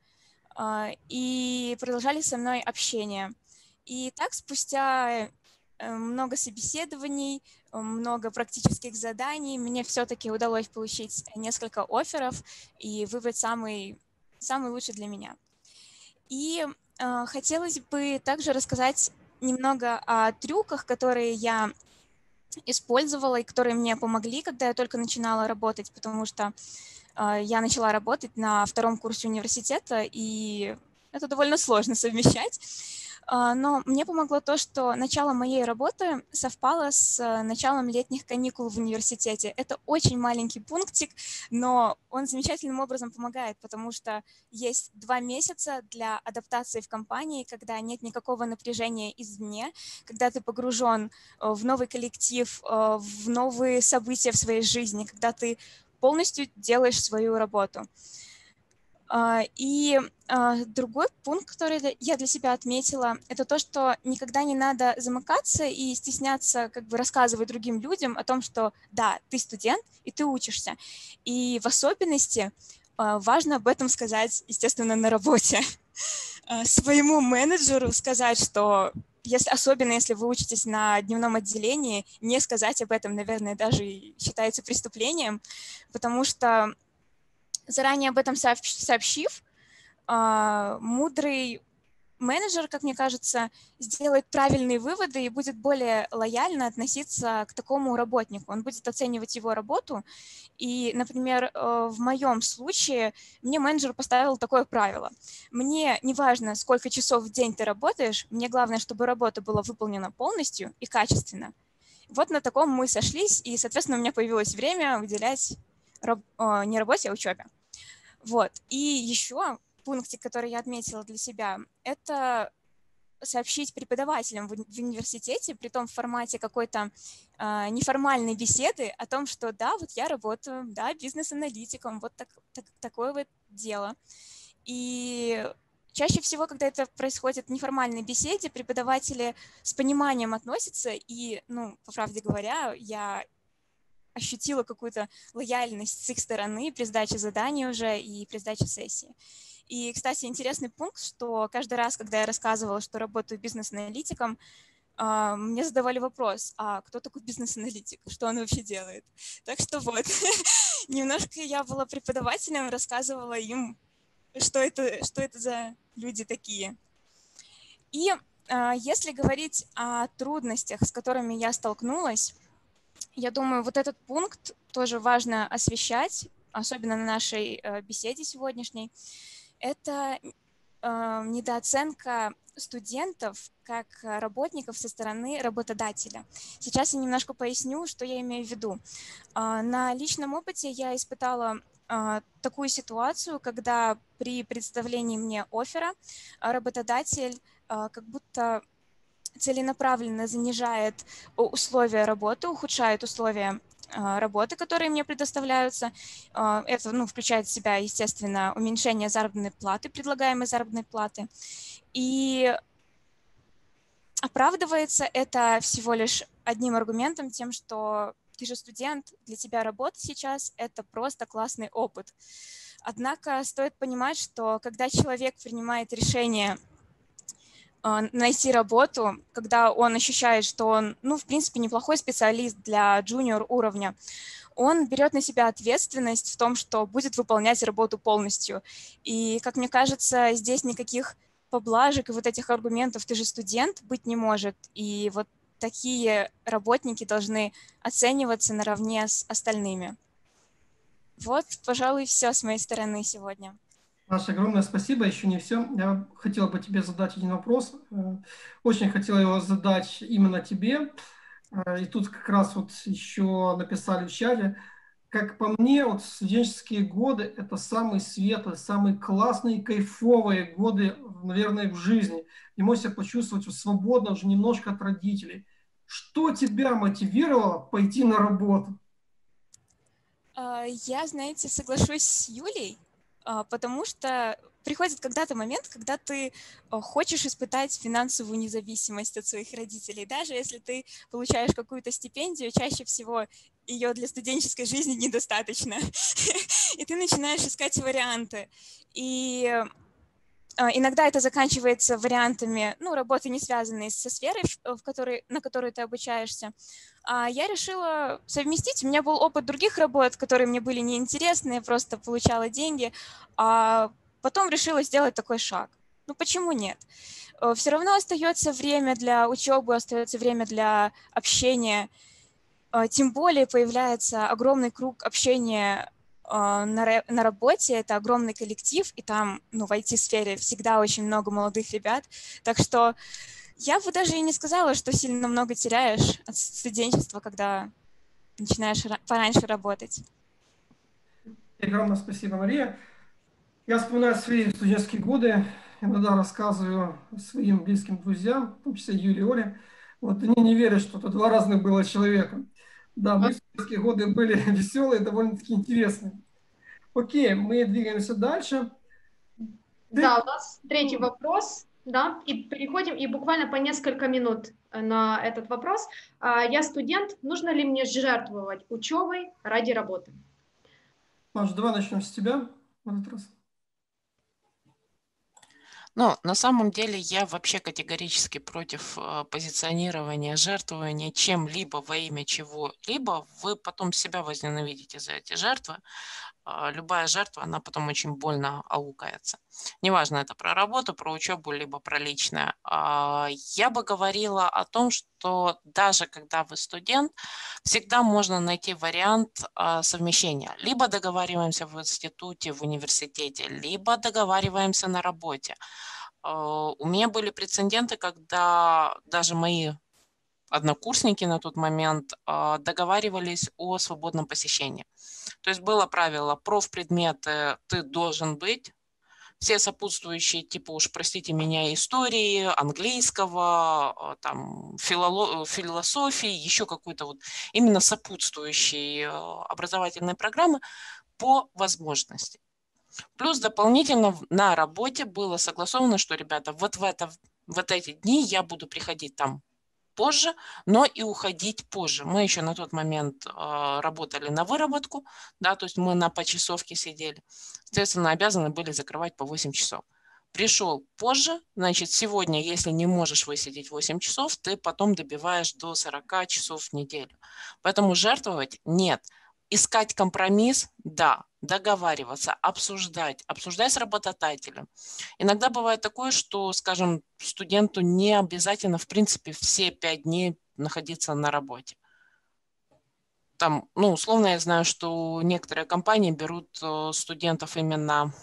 и продолжали со мной общение. И так спустя много собеседований, много практических заданий, мне все-таки удалось получить несколько офферов и выбрать самый, самый лучший для меня. И э, хотелось бы также рассказать немного о трюках, которые я использовала и которые мне помогли, когда я только начинала работать, потому что э, я начала работать на втором курсе университета, и это довольно сложно совмещать. Но мне помогло то, что начало моей работы совпало с началом летних каникул в университете. Это очень маленький пунктик, но он замечательным образом помогает, потому что есть два месяца для адаптации в компании, когда нет никакого напряжения извне, когда ты погружен в новый коллектив, в новые события в своей жизни, когда ты полностью делаешь свою работу. И другой пункт, который я для себя отметила, это то, что никогда не надо замыкаться и стесняться как бы рассказывать другим людям о том, что да, ты студент и ты учишься. И в особенности важно об этом сказать, естественно, на работе. Своему менеджеру сказать, что если, особенно если вы учитесь на дневном отделении, не сказать об этом, наверное, даже считается преступлением, потому что заранее об этом сообщив, мудрый менеджер, как мне кажется, сделает правильные выводы и будет более лояльно относиться к такому работнику. Он будет оценивать его работу. И, например, в моем случае мне менеджер поставил такое правило. Мне не важно, сколько часов в день ты работаешь, мне главное, чтобы работа была выполнена полностью и качественно. Вот на таком мы сошлись, и, соответственно, у меня появилось время уделять не работе, а учебе. Вот. И еще пунктик, который я отметила для себя, это сообщить преподавателям в, в университете, при том в формате какой-то э, неформальной беседы о том, что да, вот я работаю, да, бизнес-аналитиком, вот так, так, такое вот дело. И чаще всего, когда это происходит в неформальной беседе, преподаватели с пониманием относятся, и, ну, по правде говоря, я ощутила какую-то лояльность с их стороны при сдаче заданий уже и при сдаче сессии. И, кстати, интересный пункт, что каждый раз, когда я рассказывала, что работаю бизнес-аналитиком, мне задавали вопрос, а кто такой бизнес-аналитик, что он вообще делает? Так что вот, немножко я была преподавателем, рассказывала им, что это, что это за люди такие. И если говорить о трудностях, с которыми я столкнулась, я думаю, вот этот пункт тоже важно освещать, особенно на нашей беседе сегодняшней. Это недооценка студентов как работников со стороны работодателя. Сейчас я немножко поясню, что я имею в виду. На личном опыте я испытала такую ситуацию, когда при представлении мне оффера работодатель как будто целенаправленно занижает условия работы, ухудшает условия работы, которые мне предоставляются. Это, ну, включает в себя, естественно, уменьшение заработной платы, предлагаемой заработной платы. И оправдывается это всего лишь одним аргументом, тем, что ты же студент, для тебя работа сейчас – это просто классный опыт. Однако стоит понимать, что когда человек принимает решение найти работу, когда он ощущает, что он, ну, в принципе, неплохой специалист для джуниор уровня. Он берет на себя ответственность в том, что будет выполнять работу полностью. И, как мне кажется, здесь никаких поблажек и вот этих аргументов «ты же студент» быть не может. И вот такие работники должны оцениваться наравне с остальными. Вот, пожалуй, все с моей стороны сегодня. Маша, огромное спасибо. Еще не все. Я хотел бы тебе задать один вопрос. Очень хотел его задать именно тебе. И тут как раз вот еще написали в чате. Как по мне, вот студенческие годы – это самые светлые, самые классные, кайфовые годы, наверное, в жизни. И можешь себя почувствовать свободно уже немножко от родителей. Что тебя мотивировало пойти на работу? Я, знаете, соглашусь с Юлей, потому что приходит когда-то момент, когда ты хочешь испытать финансовую независимость от своих родителей. Даже если ты получаешь какую-то стипендию, чаще всего ее для студенческой жизни недостаточно. И ты начинаешь искать варианты. И иногда это заканчивается вариантами, ну, работы, не связанные со сферой, в которой, на которую ты обучаешься. А я решила совместить. У меня был опыт других работ, которые мне были неинтересны, я просто получала деньги, а потом решила сделать такой шаг. Ну, почему нет? Все равно остается время для учебы, остается время для общения. Тем более появляется огромный круг общения на, на работе, это огромный коллектив, и там, ну, в ай ти-сфере всегда очень много молодых ребят, так что я бы даже и не сказала, что сильно много теряешь от студенчества, когда начинаешь пораньше работать. Огромное спасибо, Мария. Я вспоминаю свои студенческие годы, иногда рассказываю своим близким друзьям, в том числе Юле и Оле. Вот они не верят, что это два разных было человека. Да, мои студенческие годы были веселые, довольно-таки интересные. Окей, мы двигаемся дальше. Да, у нас третий вопрос, да, и переходим, и буквально по несколько минут на этот вопрос. Я студент, нужно ли мне жертвовать учебой ради работы? Маш, давай начнем с тебя в этот раз. Ну, на самом деле я вообще категорически против э, позиционирования, жертвования чем-либо во имя чего-либо. Вы потом себя возненавидите за эти жертвы. Э, любая жертва, она потом очень больно аукается. Неважно, это про работу, про учебу, либо про личное. Э, я бы говорила о том, что даже когда вы студент, всегда можно найти вариант э, совмещения. Либо договариваемся в институте, в университете, либо договариваемся на работе. У меня были прецеденты, когда даже мои однокурсники на тот момент договаривались о свободном посещении. То есть было правило: профпредметы ты должен быть, все сопутствующие, типа уж простите меня, истории, английского, там, филоло- философии, еще какой-то вот именно сопутствующие образовательные программы по возможности. Плюс дополнительно на работе было согласовано, что, ребята, вот в, это, вот эти дни я буду приходить там позже, но и уходить позже. Мы еще на тот момент э, работали на выработку, да, то есть мы на почасовке сидели. Соответственно, обязаны были закрывать по восемь часов. Пришел позже, значит, сегодня, если не можешь высидеть восемь часов, ты потом добиваешь до сорока часов в неделю. Поэтому жертвовать нет. Искать компромисс – да. Договариваться, обсуждать, обсуждать с работодателем. Иногда бывает такое, что, скажем, студенту не обязательно, в принципе, все пять дней находиться на работе. Там, ну, условно, я знаю, что некоторые компании берут студентов именно,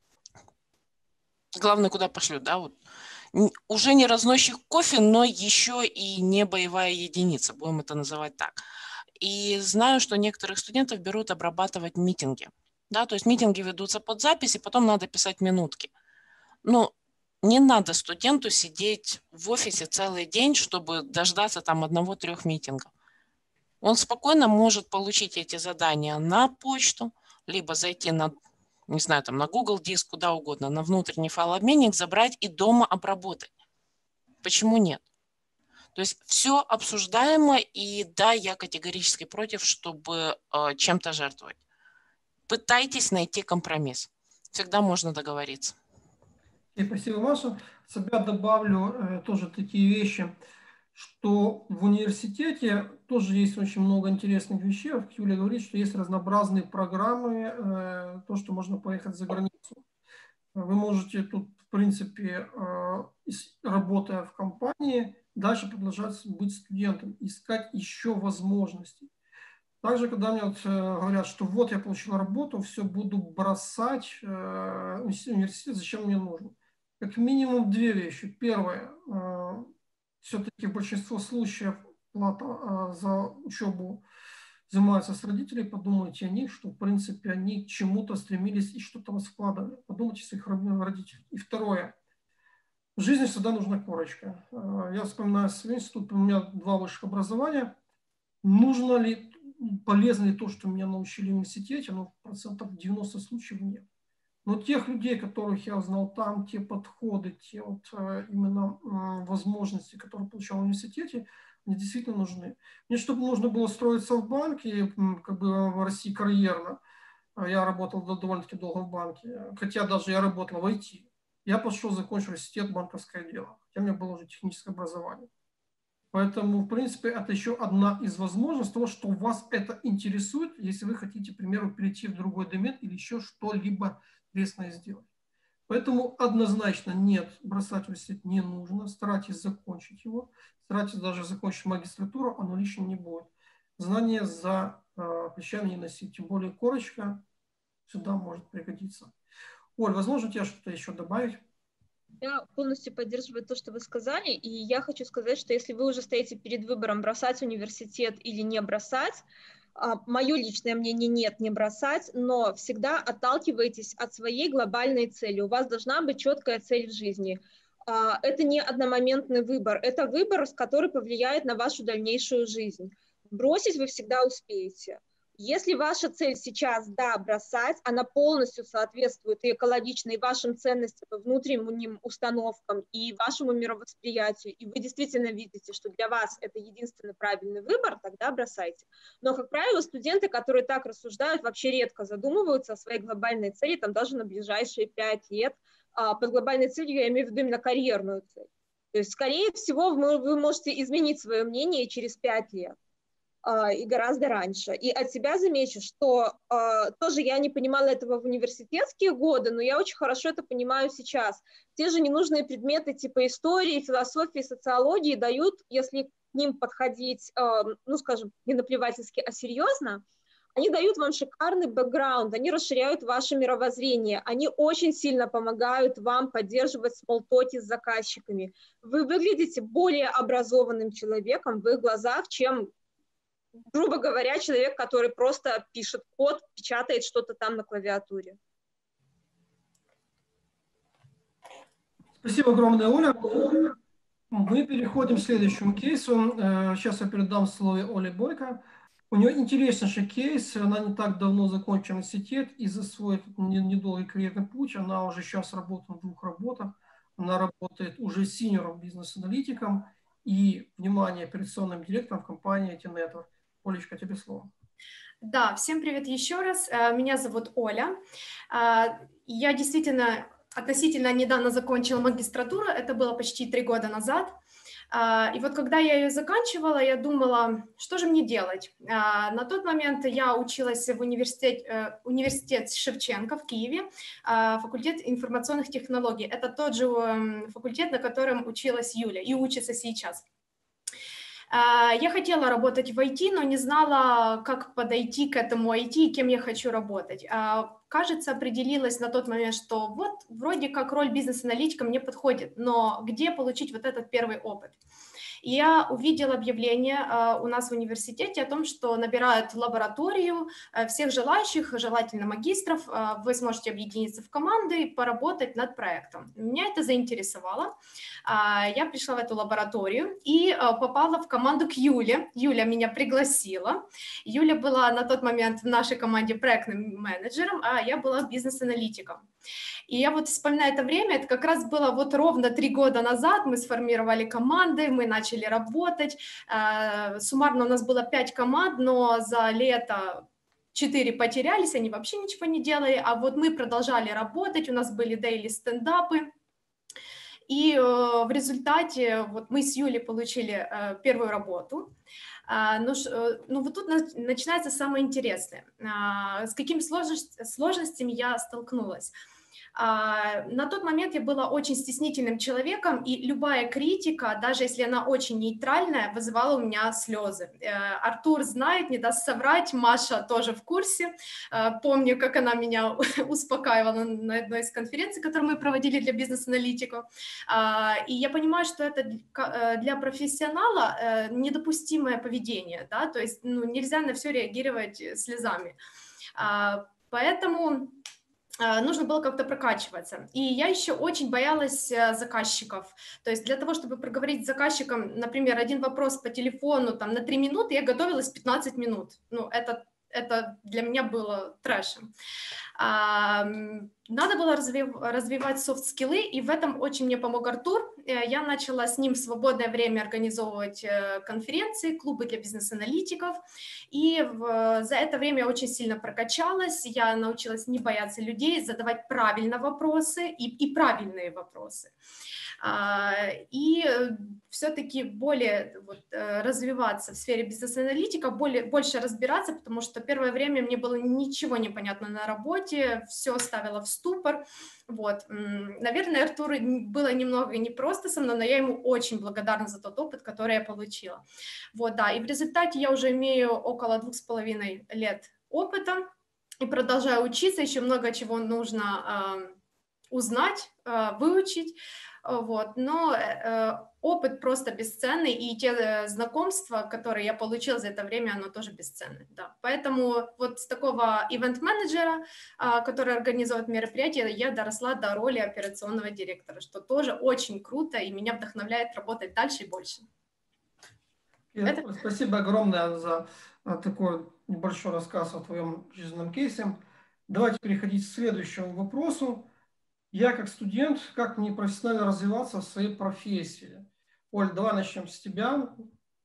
главное, куда пошлют, да, вот. Уже не разносчик кофе, но еще и не боевая единица, будем это называть так. И знаю, что некоторых студентов берут обрабатывать митинги. Да, то есть митинги ведутся под запись, и потом надо писать минутки. Но не надо студенту сидеть в офисе целый день, чтобы дождаться там одного-трех митингов. Он спокойно может получить эти задания на почту, либо зайти на, не знаю, там на Google диск, куда угодно, на внутренний файлообменник, забрать и дома обработать. Почему нет? То есть все обсуждаемо, и да, я категорически против, чтобы э, чем-то жертвовать. Пытайтесь найти компромисс. Всегда можно договориться. И спасибо, Маша. Себя добавлю э, тоже такие вещи, что в университете тоже есть очень много интересных вещей. Вот Юля говорит, что есть разнообразные программы, э, то, что можно поехать за границу. Вы можете тут, в принципе, э, работая в компании, дальше продолжать быть студентом, искать еще возможности. Также, когда мне вот, э, говорят, что вот я получил работу, все, буду бросать э, университет, зачем мне нужно? Как минимум две вещи. Первое, э, все-таки большинство случаев плата э, за учебу взимается с родителей, подумайте о них, что, в принципе, они к чему-то стремились и что-то вас вкладывали. Подумайте о своих родителей. И второе, в жизни всегда нужна корочка. Э, я вспоминаю свой институт, у меня два высших образования. Нужно ли, полезно ли то, что меня научили в университете? Ну, процентов девяносто случаев нет. Но тех людей, которых я узнал там, те подходы, те вот именно возможности, которые получал в университете, они действительно нужны. Мне, чтобы нужно было строиться в банке, как бы в России карьерно, я работал довольно-таки долго в банке, хотя даже я работал в ай ти. Я пошел, закончил университет, банковское дело, хотя у меня было уже техническое образование. Поэтому, в принципе, это еще одна из возможностей того, что вас это интересует, если вы хотите, к примеру, перейти в другой домен или еще что-либо интересное сделать. Поэтому однозначно нет, бросать университет не нужно, старайтесь закончить его, старайтесь даже закончить магистратуру, оно лишним не будет. Знания за э, плечами не носить, тем более корочка сюда может пригодиться. Оль, возможно, тебе что-то еще добавить? Я полностью поддерживаю то, что вы сказали, и я хочу сказать, что если вы уже стоите перед выбором, бросать университет или не бросать, мое личное мнение нет, не бросать, но всегда отталкивайтесь от своей глобальной цели. У вас должна быть четкая цель в жизни. Это не одномоментный выбор, это выбор, который повлияет на вашу дальнейшую жизнь. Бросить вы всегда успеете. Если ваша цель сейчас, да, бросать, она полностью соответствует и экологично, и вашим ценностям, и внутренним установкам, и вашему мировосприятию, и вы действительно видите, что для вас это единственный правильный выбор, тогда бросайте. Но, как правило, студенты, которые так рассуждают, вообще редко задумываются о своей глобальной цели, там даже на ближайшие пять лет. Под глобальной целью я имею в виду именно карьерную цель. То есть, скорее всего, вы можете изменить свое мнение через пять лет. И гораздо раньше. И от себя замечу, что э, тоже я не понимала этого в университетские годы, но я очень хорошо это понимаю сейчас. Те же ненужные предметы типа истории, философии, социологии дают, если к ним подходить, э, ну, скажем, не наплевательски, а серьезно, они дают вам шикарный бэкграунд, они расширяют ваше мировоззрение, они очень сильно помогают вам поддерживать смолтоки с заказчиками. Вы выглядите более образованным человеком в их глазах, чем, грубо говоря, человек, который просто пишет код, печатает что-то там на клавиатуре. Спасибо огромное, Оля. Мы переходим к следующему кейсу. Сейчас я передам слово Оле Бойко. У нее интереснейший кейс. Она не так давно закончила университет, и за свой недолгий карьерный путь она уже сейчас работает в двух работах. Она работает уже синьором бизнес-аналитиком и, внимание, операционным директором в компании ай ти-Network. Олечка, тебе слово. Да, всем привет еще раз. Меня зовут Оля. Я действительно относительно недавно закончила магистратуру, это было почти три года назад. И вот когда я ее заканчивала, я думала, что же мне делать. На тот момент я училась в университете, университет Шевченко в Киеве, факультет информационных технологий. Это тот же факультет, на котором училась Юля и учится сейчас. Я хотела работать в ай ти, но не знала, как подойти к этому ай ти и кем я хочу работать. Кажется, определилась на тот момент, что вот вроде как роль бизнес-аналитика мне подходит, но где получить вот этот первый опыт? И я увидела объявление uh, у нас в университете о том, что набирают в лабораторию uh, всех желающих, желательно магистров, uh, вы сможете объединиться в команды и поработать над проектом. Меня это заинтересовало. Uh, я пришла в эту лабораторию и uh, попала в команду к Юле. Юля меня пригласила. Юля была на тот момент в нашей команде проектным менеджером, а я была бизнес-аналитиком. И я вот вспоминаю это время, это как раз было вот ровно три года назад, мы сформировали команды, мы начали работать, суммарно у нас было пять команд, но за лето четыре потерялись, они вообще ничего не делали, а вот мы продолжали работать, у нас были дейли стендапы, И в результате вот мы с Юлей получили первую работу. Ну, ну вот тут начинается самое интересное. С какими сложностями я столкнулась? На тот момент я была очень стеснительным человеком, и любая критика, даже если она очень нейтральная, вызывала у меня слезы. Артур знает, не даст соврать, Маша тоже в курсе. Помню, как она меня успокаивала на одной из конференций, которую мы проводили для бизнес-аналитиков. И я понимаю, что это для профессионала недопустимое поведение, да? То есть ну, нельзя на все реагировать слезами. Поэтому нужно было как-то прокачиваться. И я еще очень боялась заказчиков. То есть для того, чтобы проговорить с заказчиком, например, один вопрос по телефону там, на три минуты, я готовилась пятнадцать минут. Ну, это, это для меня было трэшем. Надо было развив, развивать софт-скиллы, и в этом очень мне помог Артур. Я начала с ним в свободное время организовывать конференции, клубы для бизнес-аналитиков, и в, за это время я очень сильно прокачалась, я научилась не бояться людей, задавать правильно вопросы и, и правильные вопросы. И все-таки более вот, развиваться в сфере бизнес-аналитика, более, больше разбираться, потому что первое время мне было ничего не понятно на работе, все ставило в ступор. Вот. Наверное, Артуру было немного непросто со мной, но я ему очень благодарна за тот опыт, который я получила. Вот, да. И в результате я уже имею около двух с половиной лет опыта и продолжаю учиться, еще много чего нужно э, узнать, э, выучить. Вот. Но э, опыт просто бесценный, и те э, знакомства, которые я получила за это время, оно тоже бесценно. Да. Поэтому вот с такого ивент-менеджера, э, который организует мероприятия, я доросла до роли операционного директора, что тоже очень круто и меня вдохновляет работать дальше и больше. Это... Спасибо огромное за такой небольшой рассказ о твоем жизненном кейсе. Давайте переходить к следующему вопросу. Я как студент, как мне профессионально развиваться в своей профессии? Оль, давай начнем с тебя.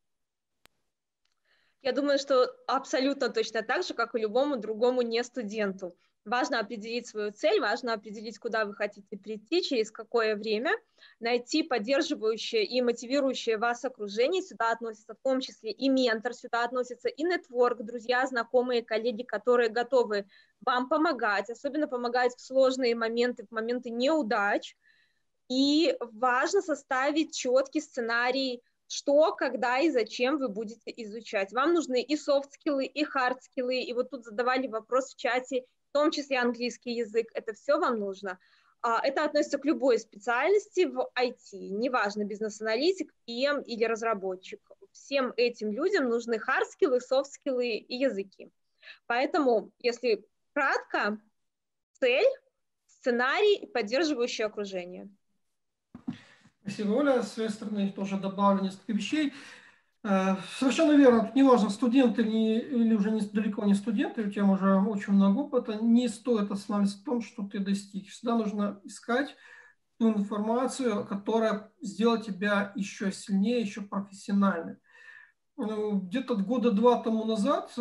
Я думаю, что абсолютно точно так же, как и любому другому не студенту. Важно определить свою цель, важно определить, куда вы хотите прийти, через какое время, найти поддерживающее и мотивирующее вас окружение. Сюда относится в том числе и ментор, сюда относится и нетворк, друзья, знакомые, коллеги, которые готовы вам помогать, особенно помогать в сложные моменты, в моменты неудач. И важно составить четкий сценарий, что, когда и зачем вы будете изучать. Вам нужны и софт-скиллы, и хард-скиллы, и вот тут задавали вопрос в чате, в том числе английский язык, это все вам нужно. Это относится к любой специальности в ай ти, неважно, бизнес-аналитик, пи эм или разработчик. Всем этим людям нужны хард-скиллы, софт-скиллы и языки. Поэтому, если кратко, цель, сценарий и поддерживающее окружение. Спасибо, Оля. С своей стороны тоже добавлю несколько вещей. Совершенно верно. Тут не важно, студент или, или уже не, далеко не студент, и у тебя уже очень много опыта, не стоит останавливаться в том, что ты достиг. Всегда нужно искать ту информацию, которая сделает тебя еще сильнее, еще профессиональнее. Где-то года два тому назад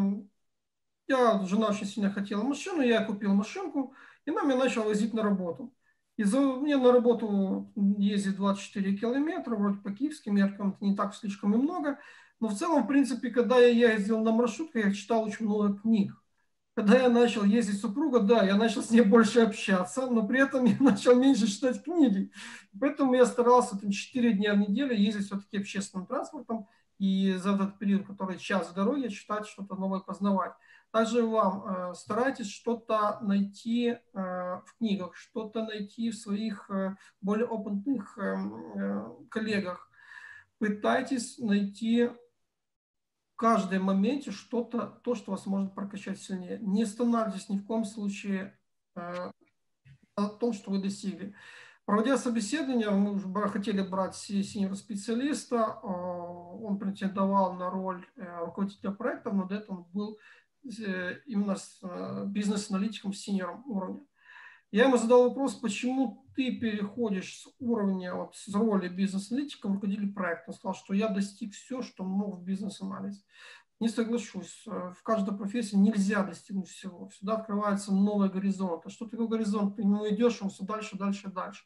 я, жена очень сильно хотела машину, я купил машинку, и она меня начала возить на работу. И за, мне на работу ездит двадцать четыре километра, вроде по киевским меркам, это не так слишком и много. Но в целом, в принципе, когда я ездил на маршрутках, я читал очень много книг. Когда я начал ездить с супругой, да, я начал с ней больше общаться, но при этом я начал меньше читать книги. Поэтому я старался там, четыре дня в неделю ездить все-таки общественным транспортом. И за этот период, который час в дороге, читать что-то новое, познавать. Также вам э, старайтесь что-то найти э, в книгах, что-то найти в своих э, более опытных э, э, коллегах. Пытайтесь найти в каждом моменте что-то, то, что вас может прокачать сильнее. Не останавливайтесь ни в коем случае э, на том, что вы достигли. Проводя собеседование, мы уже хотели брать синьор-специалиста, э, он претендовал на роль э, руководителя проекта, но до этого он был именно с бизнес-аналитиком синьором уровня. Я ему задал вопрос, почему ты переходишь с уровня, вот, с роли бизнес-аналитика в руководителя проекта. Он сказал, что я достиг все, что мог в бизнес-анализе. Не соглашусь, в каждой профессии нельзя достигнуть всего. Всегда открывается новый горизонт. А что такое горизонт? Ты не идешь, он все дальше, дальше, дальше.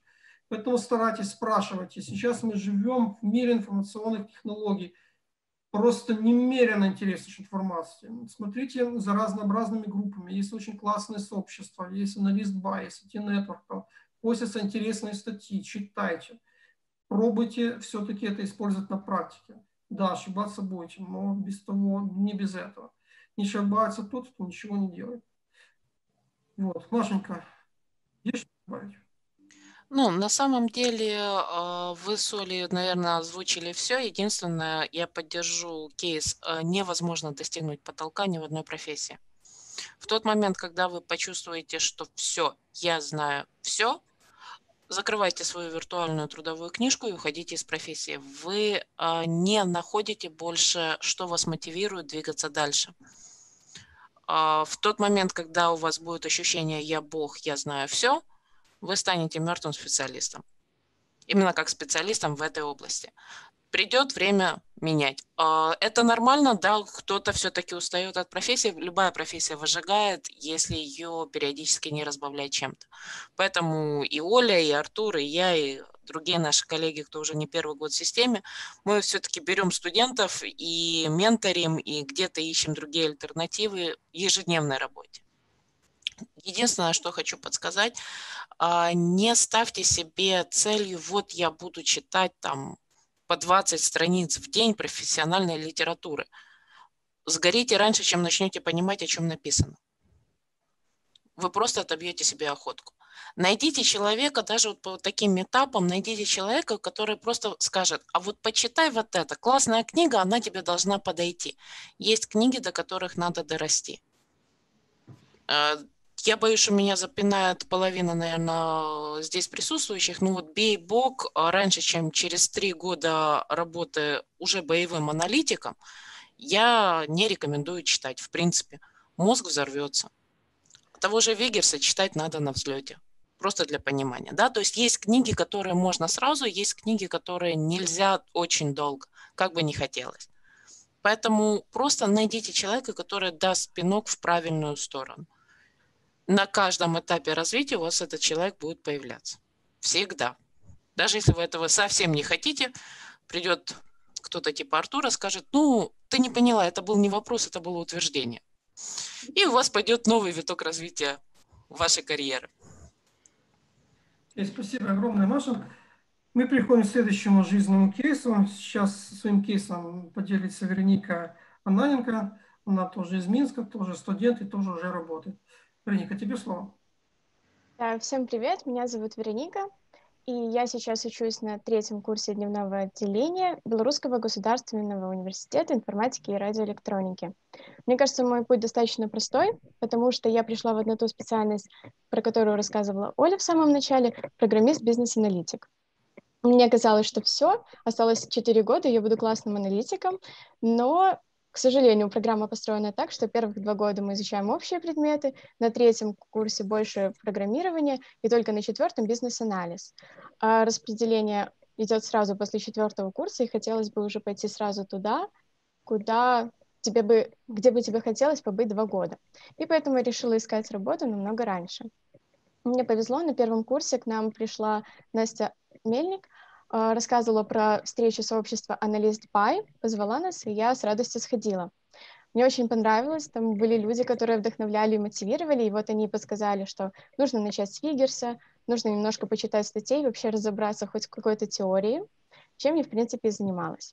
Поэтому старайтесь, спрашивайте. Сейчас мы живем в мире информационных технологий. Просто немерено интересной информации. Смотрите за разнообразными группами. Есть очень классные сообщества, есть AnalystBuy, есть ай ти-Network, постятся интересные статьи, читайте. Пробуйте все-таки это использовать на практике. Да, ошибаться будете, но без того, не без этого. Не ошибается тот, кто ничего не делает. Вот, Машенька, есть что добавить? Ну, на самом деле, э, вы с Олей, наверное, озвучили все. Единственное, я поддержу кейс, э, невозможно достигнуть потолка ни в одной профессии. В тот момент, когда вы почувствуете, что все, я знаю все, закрывайте свою виртуальную трудовую книжку и уходите из профессии. Вы э, не находите больше, что вас мотивирует двигаться дальше. Э, в тот момент, когда у вас будет ощущение «я Бог, я знаю все», вы станете мертвым специалистом. Именно как специалистом в этой области. Придет время менять. Это нормально, да, кто-то все-таки устает от профессии. Любая профессия выжигает, если ее периодически не разбавлять чем-то. Поэтому и Оля, и Артур, и я, и другие наши коллеги, кто уже не первый год в системе, мы все-таки берем студентов и менторим, и где-то ищем другие альтернативы в ежедневной работе. Единственное, что хочу подсказать, не ставьте себе целью, вот я буду читать там по двадцать страниц в день профессиональной литературы. Сгорите раньше, чем начнете понимать, о чем написано. Вы просто отобьете себе охотку. Найдите человека, даже вот по таким этапам, найдите человека, который просто скажет, а вот почитай вот это, классная книга, она тебе должна подойти. Есть книги, до которых надо дорасти. Я боюсь, что меня запинает половина, наверное, здесь присутствующих. Ну вот бей бог, раньше, чем через три года работы уже боевым аналитиком, я не рекомендую читать, в принципе. Мозг взорвется. Того же Вигерса читать надо на взлете. Просто для понимания. Да? То есть есть книги, которые можно сразу, есть книги, которые нельзя очень долго, как бы ни хотелось. Поэтому просто найдите человека, который даст пинок в правильную сторону. На каждом этапе развития у вас этот человек будет появляться. Всегда. Даже если вы этого совсем не хотите, придет кто-то типа Артура, скажет, ну, ты не поняла, это был не вопрос, это было утверждение. И у вас пойдет новый виток развития вашей карьеры. Спасибо огромное, Маша. Мы переходим к следующему жизненному кейсу. Сейчас своим кейсом поделится Вероника Ананенко. Она тоже из Минска, тоже студент и тоже уже работает. Вероника, тебе слово. Да, всем привет, меня зовут Вероника, и я сейчас учусь на третьем курсе дневного отделения Белорусского государственного университета информатики и радиоэлектроники. Мне кажется, мой путь достаточно простой, потому что я пришла в одну ту специальность, про которую рассказывала Оля в самом начале, программист, бизнес-аналитик. Мне казалось, что все, осталось четыре года, я буду классным аналитиком, но, к сожалению, программа построена так, что первых два года мы изучаем общие предметы, на третьем курсе больше программирования и только на четвертом бизнес-анализ. А распределение идет сразу после четвертого курса, и хотелось бы уже пойти сразу туда, куда тебе бы, где бы тебе хотелось побыть два года. И поэтому я решила искать работу намного раньше. Мне повезло, на первом курсе к нам пришла Настя Мельник, рассказывала про встречу сообщества AnalystBuy, позвала нас, и я с радостью сходила. Мне очень понравилось, там были люди, которые вдохновляли и мотивировали, и вот они подсказали, что нужно начать с Вигерса, нужно немножко почитать статей, вообще разобраться хоть в какой-то теории, чем я, в принципе, и занималась.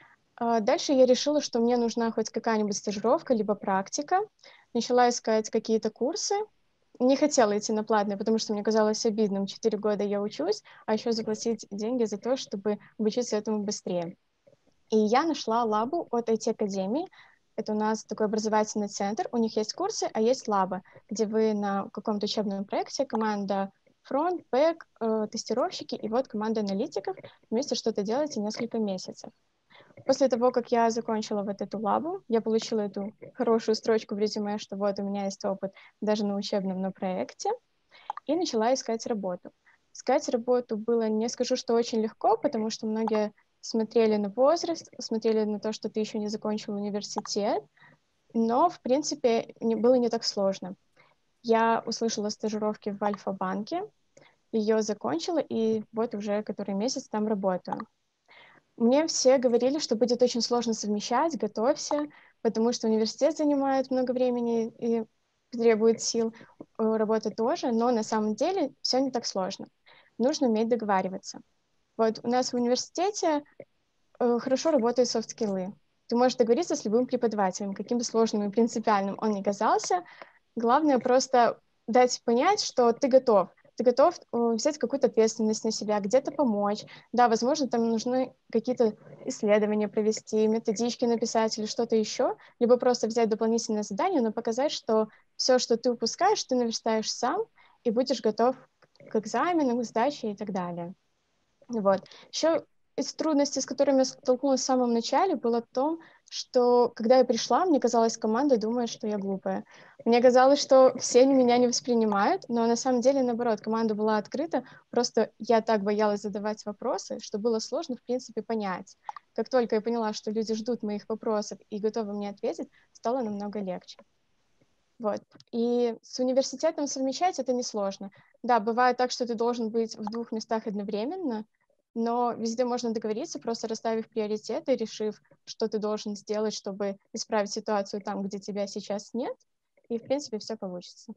Дальше я решила, что мне нужна хоть какая-нибудь стажировка, либо практика. Начала искать какие-то курсы. Не хотела идти на платные, потому что мне казалось обидным. Четыре года я учусь, а еще заплатить деньги за то, чтобы обучиться этому быстрее. И я нашла лабу от ай ти-академии. Это у нас такой образовательный центр. У них есть курсы, а есть лаба, где вы на каком-то учебном проекте, команда фронт, бэк, э, тестировщики и вот команда аналитиков вместе что-то делаете несколько месяцев. После того, как я закончила вот эту лабу, я получила эту хорошую строчку в резюме, что вот у меня есть опыт даже на учебном на проекте, и начала искать работу. Искать работу было, не скажу, что очень легко, потому что многие смотрели на возраст, смотрели на то, что ты еще не закончил университет, но, в принципе, не, было не так сложно. Я услышала стажировки в Альфа-банке, ее закончила, и вот уже который месяц там работаю. Мне все говорили, что будет очень сложно совмещать, готовься, потому что университет занимает много времени и требует сил, работа тоже, но на самом деле все не так сложно. Нужно уметь договариваться. Вот у нас в университете э, хорошо работают софт-скиллы. Ты можешь договориться с любым преподавателем, каким бы сложным и принципиальным он ни казался. Главное просто дать понять, что ты готов. Ты готов взять какую-то ответственность на себя, где-то помочь. Да, возможно, там нужны какие-то исследования провести, методички написать или что-то еще, либо просто взять дополнительное задание, но показать, что все, что ты упускаешь, ты наверстаешь сам и будешь готов к экзаменам, к сдаче и так далее. Вот. Еще из трудностей, с которыми я столкнулась в самом начале, было в том, что когда я пришла, мне казалось, команда думает, что я глупая. Мне казалось, что все меня не воспринимают, но на самом деле, наоборот, команда была открыта, просто я так боялась задавать вопросы, что было сложно, в принципе, понять. Как только я поняла, что люди ждут моих вопросов и готовы мне ответить, стало намного легче. Вот. И с университетом совмещать это несложно. Да, бывает так, что ты должен быть в двух местах одновременно, но везде можно договориться, просто расставив приоритеты, решив, что ты должен сделать, чтобы исправить ситуацию там, где тебя сейчас нет, и, в принципе, все получится.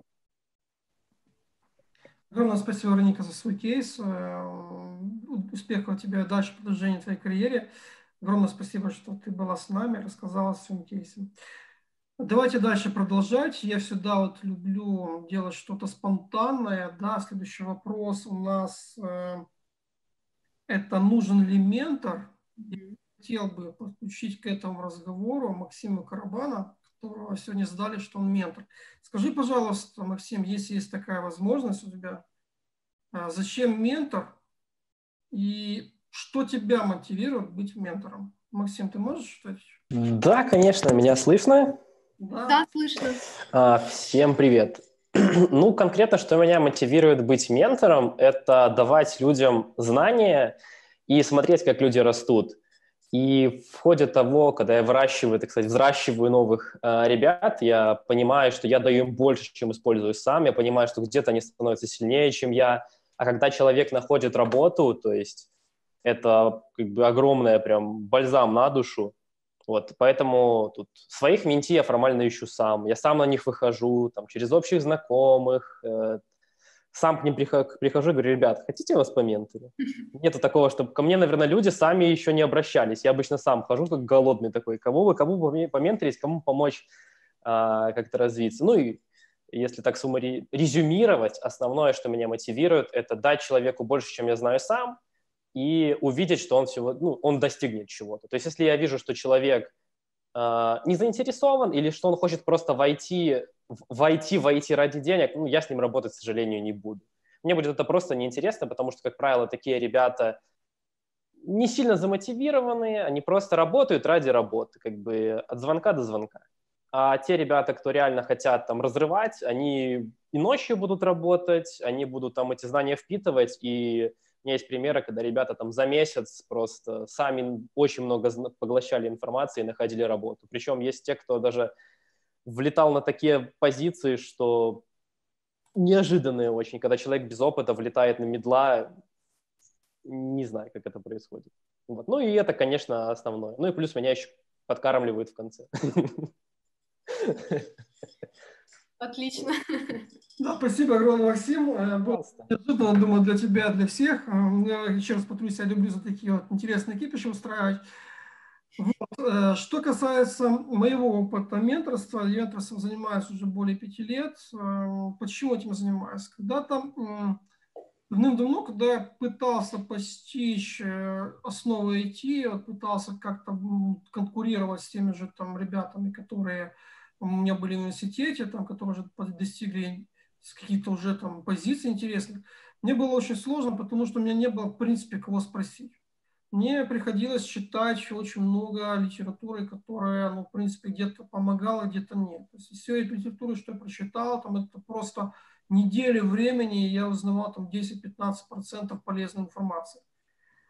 Огромное спасибо, Вероника, за свой кейс. Успехов тебе дальше в продолжении твоей карьеры. Огромное спасибо, что ты была с нами, рассказала о своем кейсе. Давайте дальше продолжать. Я всегда вот люблю делать что-то спонтанное. Да, следующий вопрос у нас э, это нужен ли ментор? Я хотел бы подключить к этому разговору Максима Карабана, которого сегодня задали, что он ментор. Скажи, пожалуйста, Максим, если есть такая возможность у тебя, зачем ментор и что тебя мотивирует быть ментором? Максим, ты можешь что-то? Да, конечно, меня слышно? Да, да, слышно. А, всем привет. Ну, конкретно, что меня мотивирует быть ментором, это давать людям знания и смотреть, как люди растут. И в ходе того, когда я выращиваю, так сказать, взращиваю новых э, ребят, я понимаю, что я даю им больше, чем использую сам, я понимаю, что где-то они становятся сильнее, чем я. А когда человек находит работу, то есть это как бы огромное прям бальзам на душу. Вот, поэтому тут своих менти я формально ищу сам. Я сам на них выхожу, там, через общих знакомых, э, сам к ним прихожу, прихожу и говорю: ребят, хотите вас поменторить? Нету такого, чтобы ко мне, наверное, люди сами еще не обращались. Я обычно сам хожу как голодный такой. Кому вы, кому поменторить, кому помочь а, как-то развиться. Ну и если так суммари... резюмировать, основное, что меня мотивирует, это дать человеку больше, чем я знаю сам, и увидеть, что он всего, ну, он достигнет чего-то. То есть если я вижу, что человек э, не заинтересован или что он хочет просто войти, войти, войти ради денег, ну, я с ним работать, к сожалению, не буду. Мне будет это просто неинтересно, потому что, как правило, такие ребята не сильно замотивированные, они просто работают ради работы, как бы от звонка до звонка. А те ребята, кто реально хотят там разрывать, они и ночью будут работать, они будут там эти знания впитывать, и у меня есть примеры, когда ребята там за месяц просто сами очень много поглощали информации и находили работу. Причем есть те, кто даже влетал на такие позиции, что неожиданные очень, когда человек без опыта влетает на мидла, не знаю, как это происходит. Вот. Ну и это, конечно, основное. Ну и плюс меня еще подкармливают в конце. Отлично. Да, спасибо огромное, Максим. Было неожиданно, думаю, для тебя, для всех. Я еще раз повторюсь, я люблю за такие вот интересные кипиши устраивать. Вот. Что касается моего опыта менторства, я менторством занимаюсь уже более пяти лет. Почему этим занимаюсь? Когда-то давным-давно, когда я пытался постичь основы ай ти, пытался как-то конкурировать с теми же там ребятами, которые у меня были в университете, там, которые уже достигли каких-то уже там позиций интересных, мне было очень сложно, потому что у меня не было, в принципе, кого спросить. Мне приходилось читать очень много литературы, которая, ну, в принципе, где-то помогала, где-то нет. То есть из всей литературы, что я прочитал, там это просто недели времени, и я узнавал там десять-пятнадцать процентов полезной информации.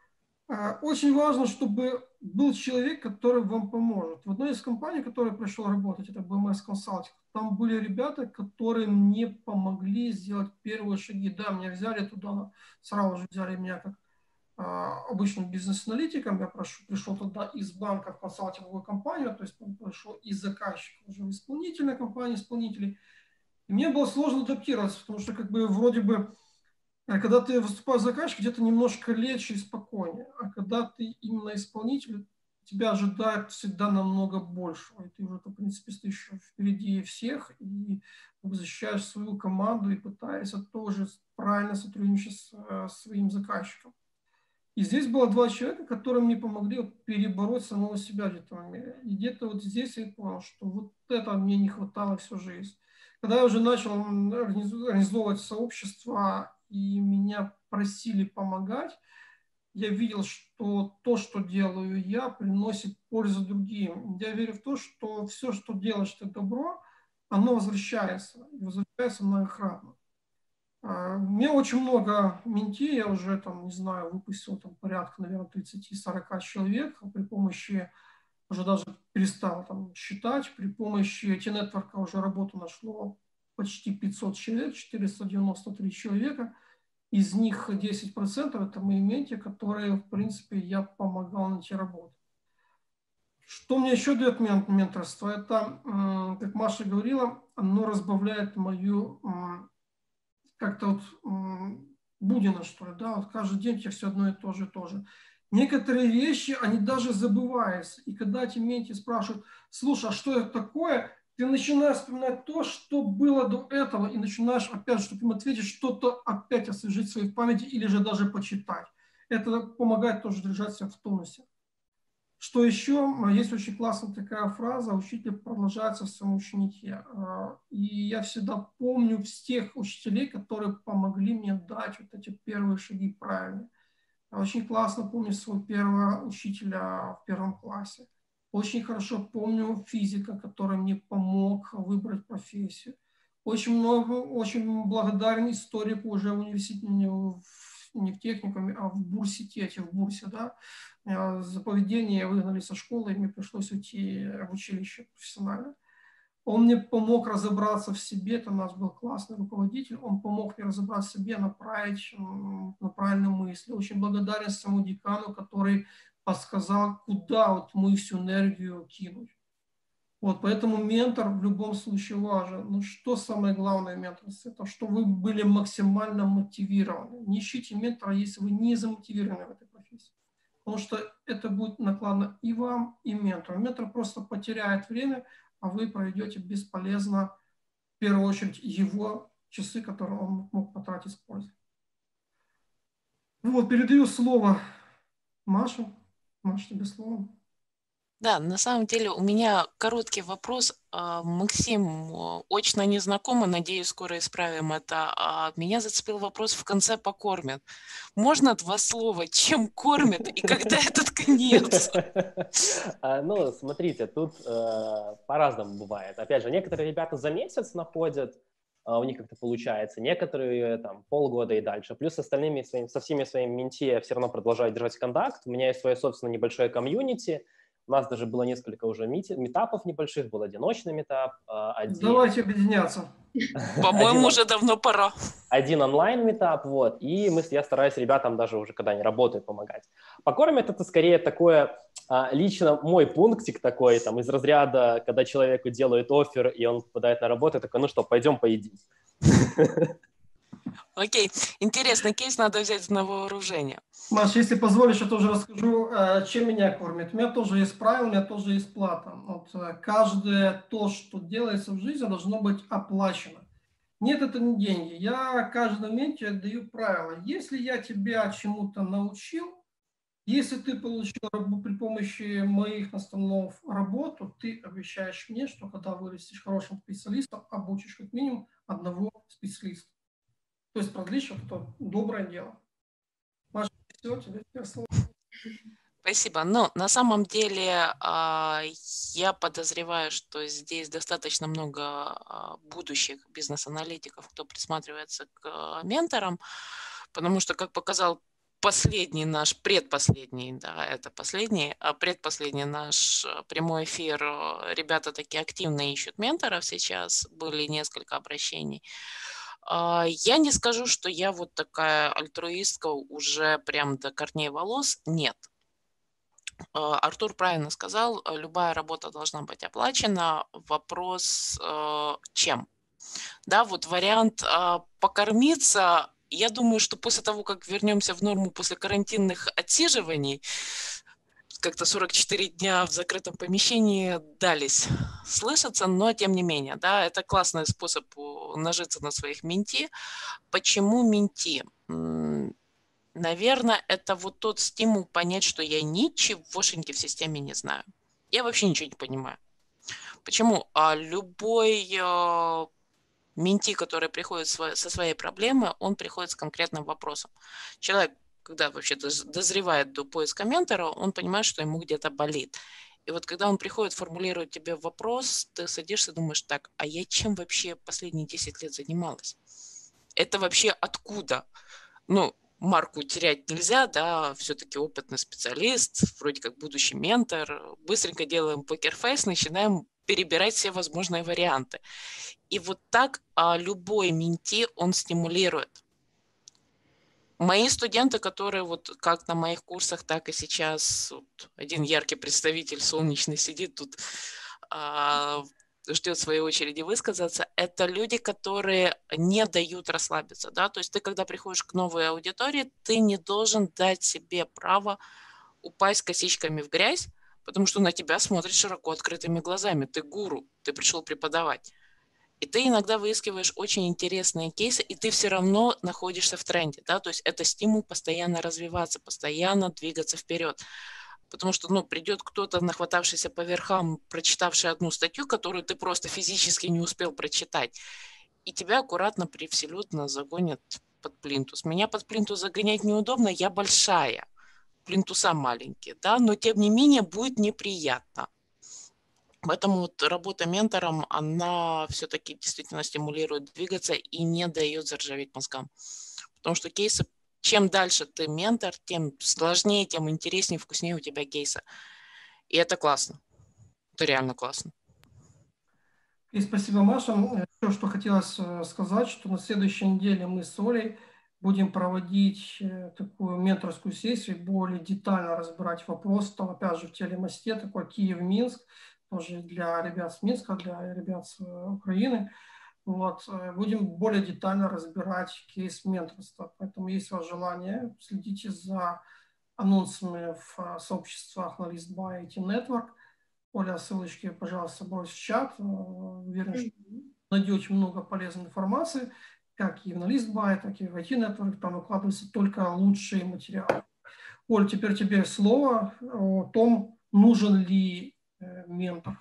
Очень важно, чтобы был человек, который вам поможет. В одной из компаний, в которой я пришел работать, это би эм эс Consulting, там были ребята, которые мне помогли сделать первые шаги. Да, меня взяли туда, сразу же взяли меня как а, обычным бизнес-аналитиком. Я прошу, пришел туда из банка в консалтинговую компанию, то есть пришел из заказчика уже в исполнительной компании, исполнителей. И мне было сложно адаптироваться, потому что как бы вроде бы когда ты выступаешь заказчик, где-то немножко легче и спокойнее. А когда ты именно исполнитель, тебя ожидает всегда намного больше. И ты уже, в принципе, стоишь впереди всех и защищаешь свою команду и пытаешься тоже правильно сотрудничать с своим заказчиком. И здесь было два человека, которые мне помогли вот перебороть самого себя где-то. И где-то вот здесь я понял, что вот это мне не хватало всю жизнь. Когда я уже начал организовывать сообщество, и меня просили помогать, я видел, что то, что делаю я, приносит пользу другим. Я верю в то, что все, что делаешь ты добро, оно возвращается, и возвращается многократно. У меня очень много менти, я уже там, не знаю, выпустил там порядка, наверное, тридцать-сорок человек при помощи, уже даже перестал там считать, при помощи T-Network уже работу нашло почти пятьсот человек, четыреста девяносто три человека. Из них десять процентов это мои менти, которые, в принципе, я помогал найти работу. Что мне еще дает менторство? Это, как Маша говорила, оно разбавляет мою как-то вот будина, что ли, да, вот каждый день тебе все одно и то же, то же. Некоторые вещи, они даже забываются. И когда тебе менти спрашивают, слушай, а что это такое? Ты начинаешь вспоминать то, что было до этого, и начинаешь опять, чтобы им ответить, что-то опять освежить в своей памяти или же даже почитать. Это помогает тоже держать себя в тонусе. Что еще? Есть очень классная такая фраза: учитель продолжается в своем ученике. И я всегда помню всех учителей, которые помогли мне дать вот эти первые шаги правильно. Я очень классно помню своего первого учителя в первом классе. Очень хорошо помню физика, который мне помог выбрать профессию. Очень много, очень благодарен историку уже в университете, не в, не в техникуме, а в бурситете, в бурсе, да. За поведение выгнали со школы, и мне пришлось уйти в училище профессионально. Он мне помог разобраться в себе, это у нас был классный руководитель, он помог мне разобраться в себе, направить на правильные мысли. Очень благодарен самому декану, который подсказал, куда вот мы всю энергию кинуть. Вот, поэтому ментор в любом случае важен. Но что самое главное в менторстве? Это что вы были максимально мотивированы. Не ищите ментора, если вы не замотивированы в этой профессии. Потому что это будет накладно и вам, и ментору. Ментор просто потеряет время, а вы проведете бесполезно, в первую очередь, его часы, которые он мог потратить с пользой. Вот, передаю слово Маше. Маша, тебе слово. Да, на самом деле у меня короткий вопрос. Максим очно не знакомы, надеюсь, скоро исправим это. Меня зацепил вопрос в конце покормят. Можно два слова? Чем кормят и когда этот конец? Ну, смотрите, тут по-разному бывает. Опять же, некоторые ребята за месяц находят, у них как-то получается, некоторые там полгода и дальше. Плюс с остальными, со всеми своими менти я все равно продолжаю держать контакт. У меня есть свое собственное небольшое комьюнити. У нас даже было несколько уже метапов небольших, был одиночный метап. Один... Давайте объединяться. По-моему, уже давно пора. Один онлайн-метап, вот, и мы, я стараюсь ребятам даже уже, когда они работают, помогать. Покормят это скорее такое, лично мой пунктик такой, там, из разряда, когда человеку делают оффер, и он попадает на работу, такой, ну что, пойдем поедим. Окей, интересный кейс, надо взять на вооружение. Маша, если позволишь, я тоже расскажу, чем меня кормят. У меня тоже есть правила, у меня тоже есть плата. Вот, каждое то, что делается в жизни, должно быть оплачено. Нет, это не деньги. Я каждому моменте даю правила. Если я тебя чему-то научил, если ты получил при помощи моих наставников работу, ты обещаешь мне, что когда вырастешь хорошим специалистом, обучишь как минимум одного специалиста. То есть продлишь это доброе дело. Маша, все, тебе слово. Спасибо. Но на самом деле я подозреваю, что здесь достаточно много будущих бизнес-аналитиков, кто присматривается к менторам, потому что, как показал последний наш, предпоследний, да, это последний, а предпоследний наш прямой эфир. Ребята такие активно ищут менторов сейчас, были несколько обращений. Я не скажу, что я вот такая альтруистка уже прям до корней волос, нет. Артур правильно сказал, любая работа должна быть оплачена. Вопрос, чем? Да, вот вариант покормиться. Я думаю, что после того, как вернемся в норму после карантинных отсиживаний, как-то сорок четыре дня в закрытом помещении дались слышаться, но тем не менее, да, это классный способ нажиться на своих менти. Почему менти? Наверное, это вот тот стимул понять, что я ничегошеньки в системе не знаю. Я вообще ничего не понимаю. Почему? А любой э, менти, который приходит со своей проблемой, он приходит с конкретным вопросом. Человек, когда вообще дозревает до поиска ментора, он понимает, что ему где-то болит. И вот когда он приходит, формулирует тебе вопрос, ты садишься и думаешь, так, а я чем вообще последние десять лет занималась? Это вообще откуда? Ну, марку терять нельзя, да, все-таки опытный специалист, вроде как будущий ментор. Быстренько делаем покерфейс, начинаем перебирать все возможные варианты. И вот так а, любой менти, он стимулирует. Мои студенты, которые вот как на моих курсах, так и сейчас, вот один яркий представитель солнечный сидит тут, а, ждет своей очереди высказаться, это люди, которые не дают расслабиться, да, то есть ты, когда приходишь к новой аудитории, ты не должен дать себе право упасть косичками в грязь, потому что на тебя смотрят широко открытыми глазами, ты гуру, ты пришел преподавать. И ты иногда выискиваешь очень интересные кейсы, и ты все равно находишься в тренде, да, то есть это стимул постоянно развиваться, постоянно двигаться вперед. Потому что, ну, придет кто-то, нахватавшийся по верхам, прочитавший одну статью, которую ты просто физически не успел прочитать, и тебя аккуратно привселютно загонят под плинтус. Меня под плинтус загонять неудобно, я большая, плинтуса маленькие, да, но тем не менее будет неприятно. Поэтому вот работа ментором, она все-таки действительно стимулирует двигаться и не дает заржаветь мозгам. Потому что кейсы, чем дальше ты ментор, тем сложнее, тем интереснее, вкуснее у тебя кейсы. И это классно. Это реально классно. И спасибо, Маша. Все, что хотелось сказать, что на следующей неделе мы с Олей будем проводить такую менторскую сессию, более детально разбирать вопрос, там опять же в телемосте, такой Киев-Минск, тоже для ребят с Минска, для ребят с Украины. Вот. Будем более детально разбирать кейс менторства. Поэтому, если у вас желание, следите за анонсами в сообществах на ListBuy ай ти Network. Оля, ссылочки, пожалуйста, брось в чат. Уверен, что найдете много полезной информации, как и на ListBuy, так и в ай ти Network. Там выкладываются только лучшие материалы. Оль, теперь тебе слово о том, нужен ли ментор.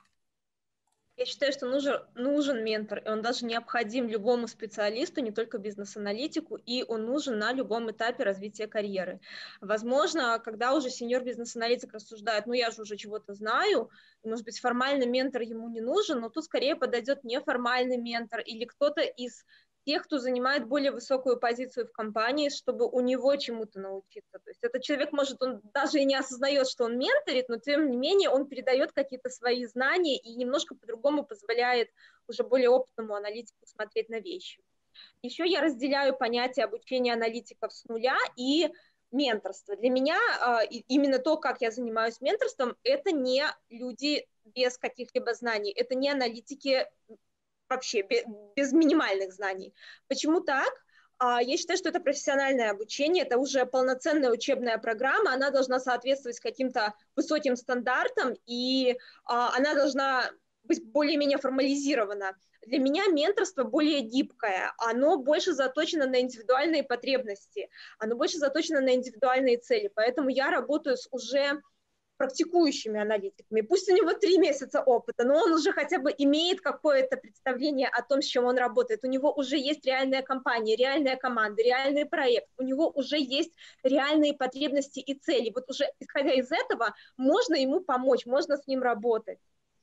Я считаю, что нужен, нужен ментор, и он даже необходим любому специалисту, не только бизнес-аналитику, и он нужен на любом этапе развития карьеры. Возможно, когда уже сеньор бизнес-аналитик рассуждает, ну я же уже чего-то знаю, может быть, формальный ментор ему не нужен, но тут скорее подойдет неформальный ментор или кто-то из тех, кто занимает более высокую позицию в компании, чтобы у него чему-то научиться. То есть этот человек, может, он даже и не осознает, что он менторит, но тем не менее он передает какие-то свои знания и немножко по-другому позволяет уже более опытному аналитику смотреть на вещи. Еще я разделяю понятие обучения аналитиков с нуля и менторства. Для меня именно то, как я занимаюсь менторством, это не люди без каких-либо знаний, это не аналитики вообще без, без минимальных знаний. Почему так? Я считаю, что это профессиональное обучение, это уже полноценная учебная программа, она должна соответствовать каким-то высоким стандартам, и она должна быть более-менее формализирована. Для меня менторство более гибкое, оно больше заточено на индивидуальные потребности, оно больше заточено на индивидуальные цели, поэтому я работаю с уже практикующими аналитиками. Пусть у него три месяца опыта, но он уже хотя бы имеет какое-то представление о том, с чем он работает. У него уже есть реальная компания, реальная команда, реальный проект. У него уже есть реальные потребности и цели. Вот уже исходя из этого можно ему помочь, можно с ним работать.